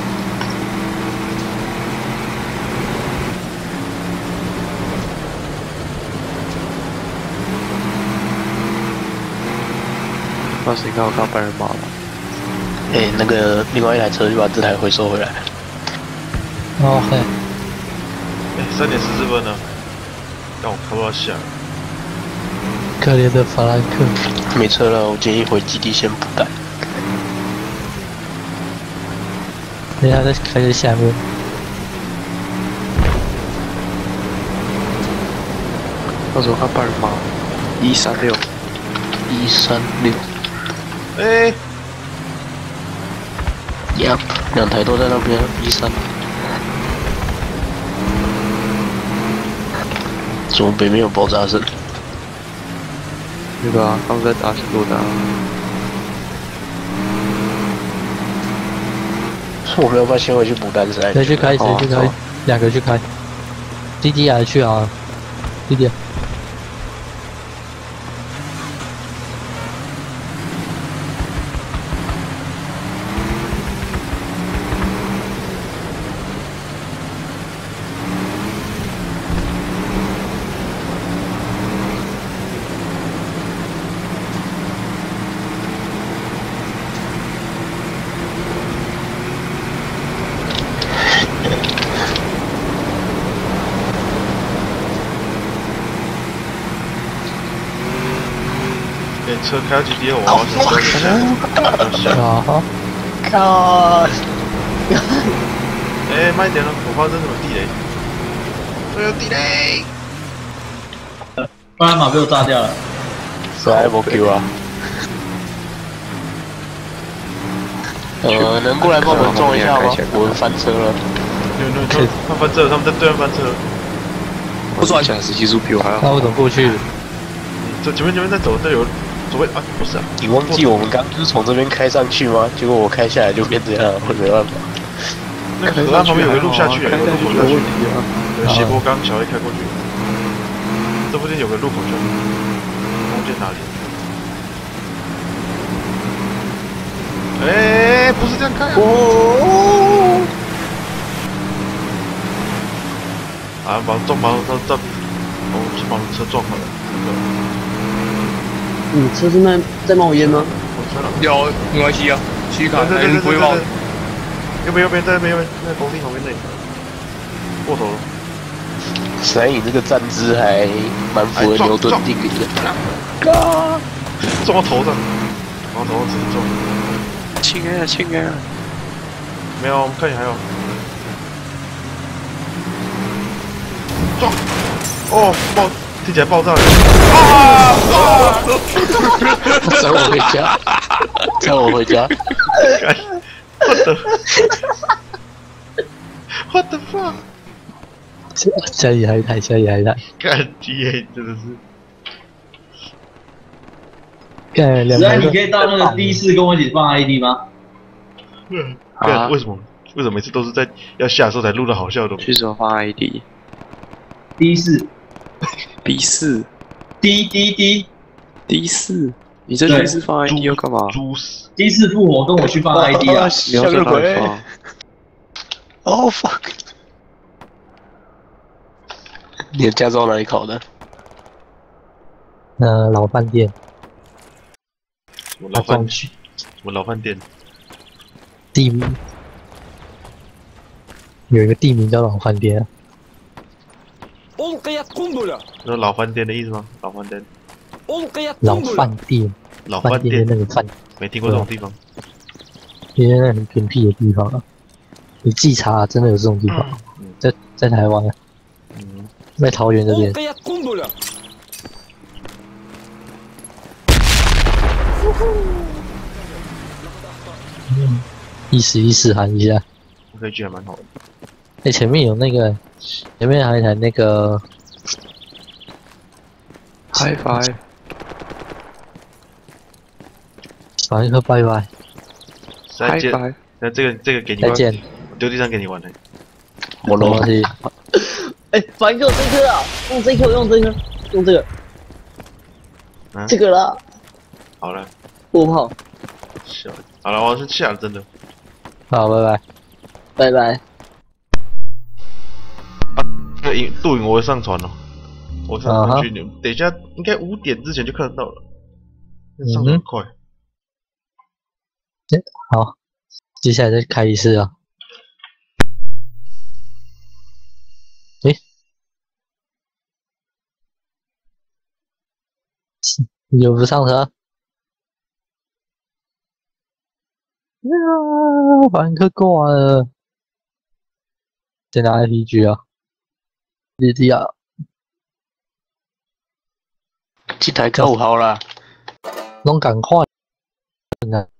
当时你刚刚看到半人马吗？ 哎、欸，那个另外一台车就把这台回收回来。 哦嘿。 哎、欸，三点十四分了，让我看不到下。 可怜的法兰克。 没车了，我建议回基地先补弹。 等一下再开在下面。 到时候看半人马，一三六， 一三六。 哎。 Yep， 两台都在那边，一三。怎么北面有爆炸声？ 那个啊，他们在打巡逻弹。 我们要不要先回去补弹塞？ 谁去开？谁去开？两个去开。弟弟也去啊，弟弟。 车开到基地后，我好想蹲下。 啊哈！ 靠！ 哎，慢一点了，我发生什么地雷？这有地雷！ 半人马被我炸掉了。 是 F Q 啊。呃，能过来帮我们撞一下吗？我们翻车了。 有有有，他翻车了，他们在对岸翻车。 不转起来，时机速比我还要。 那我怎么过去？ 这前面前面在走，这有。左边啊，不是啊！ 你忘记我们刚就是从这边开上去吗？结果我开下来就变这样，我没办法。 那个河岸旁边有个路下去，有个路口下去。有斜坡刚小 A 开过去。这附近有个路口下去，中间哪里？哎，不是这样开啊！哦！啊，把撞把他撞，哦，是把车撞了。 你车是在在冒烟吗？ 有，没关系啊，继续开，还是不会冒。 右边右边在那边右边，在工地旁边那里。过头了。 闪影这个站姿还蛮符合牛顿定理的。 啊！撞到头上，往头上直接撞。 轻啊轻啊！ 没有，我们看你还有。撞！哦，爆！听起来爆炸了！啊！ 载我回家，载我回家。 What the What the fuck？ 下一台台，下一台台。 干 T A 真的是。 干两。 那你可以到那个 D 四跟我一起放 I D 吗？ 嗯。干为什么？为什么每次都是在要下的时候才录到好笑的东西？ 去什么放 I D？D 四。 B 四。 D D D D 四，你这第四放 I D 要干嘛 ？D 四复活，跟我去放 I D 啊！ 你要在哪里放？ 哦 fuck！ 你的驾照哪里考的？ 呃，老饭店。 什么老饭店？什么老饭店？ 地名有一个地名叫老饭店。 那老饭店的意思吗？老饭店。 老饭店。 老饭店的那个饭。 没听过这种地方。 因为那很偏僻的地方啊，你自己查，真的有这种地方，在在台湾啊，在桃园这边。 意思意思喊一下。 飞机还蛮好的。 哎、欸，前面有那个，前面还有一台那个 ，High Five， 玩一颗拜拜。 再见。那这个这个给你玩。 再见。 丢地上给你玩的。 我东西。 哎，反正就这颗啊，用这颗，用这颗，用这个。 啊、 这个啦。 好了。 火炮。 小，好了，我是下了，真的。 好，拜拜。 拜拜。 那影录影我会上传哦，我上传去，你等一下应该五点之前就看得到了，上传很快。 嗯、好，接下来再开一次啊。诶、欸，有不上车？啊，反客挂了，在拿 I P G 啊。日地啊， 这台够好啦， 拢赶快，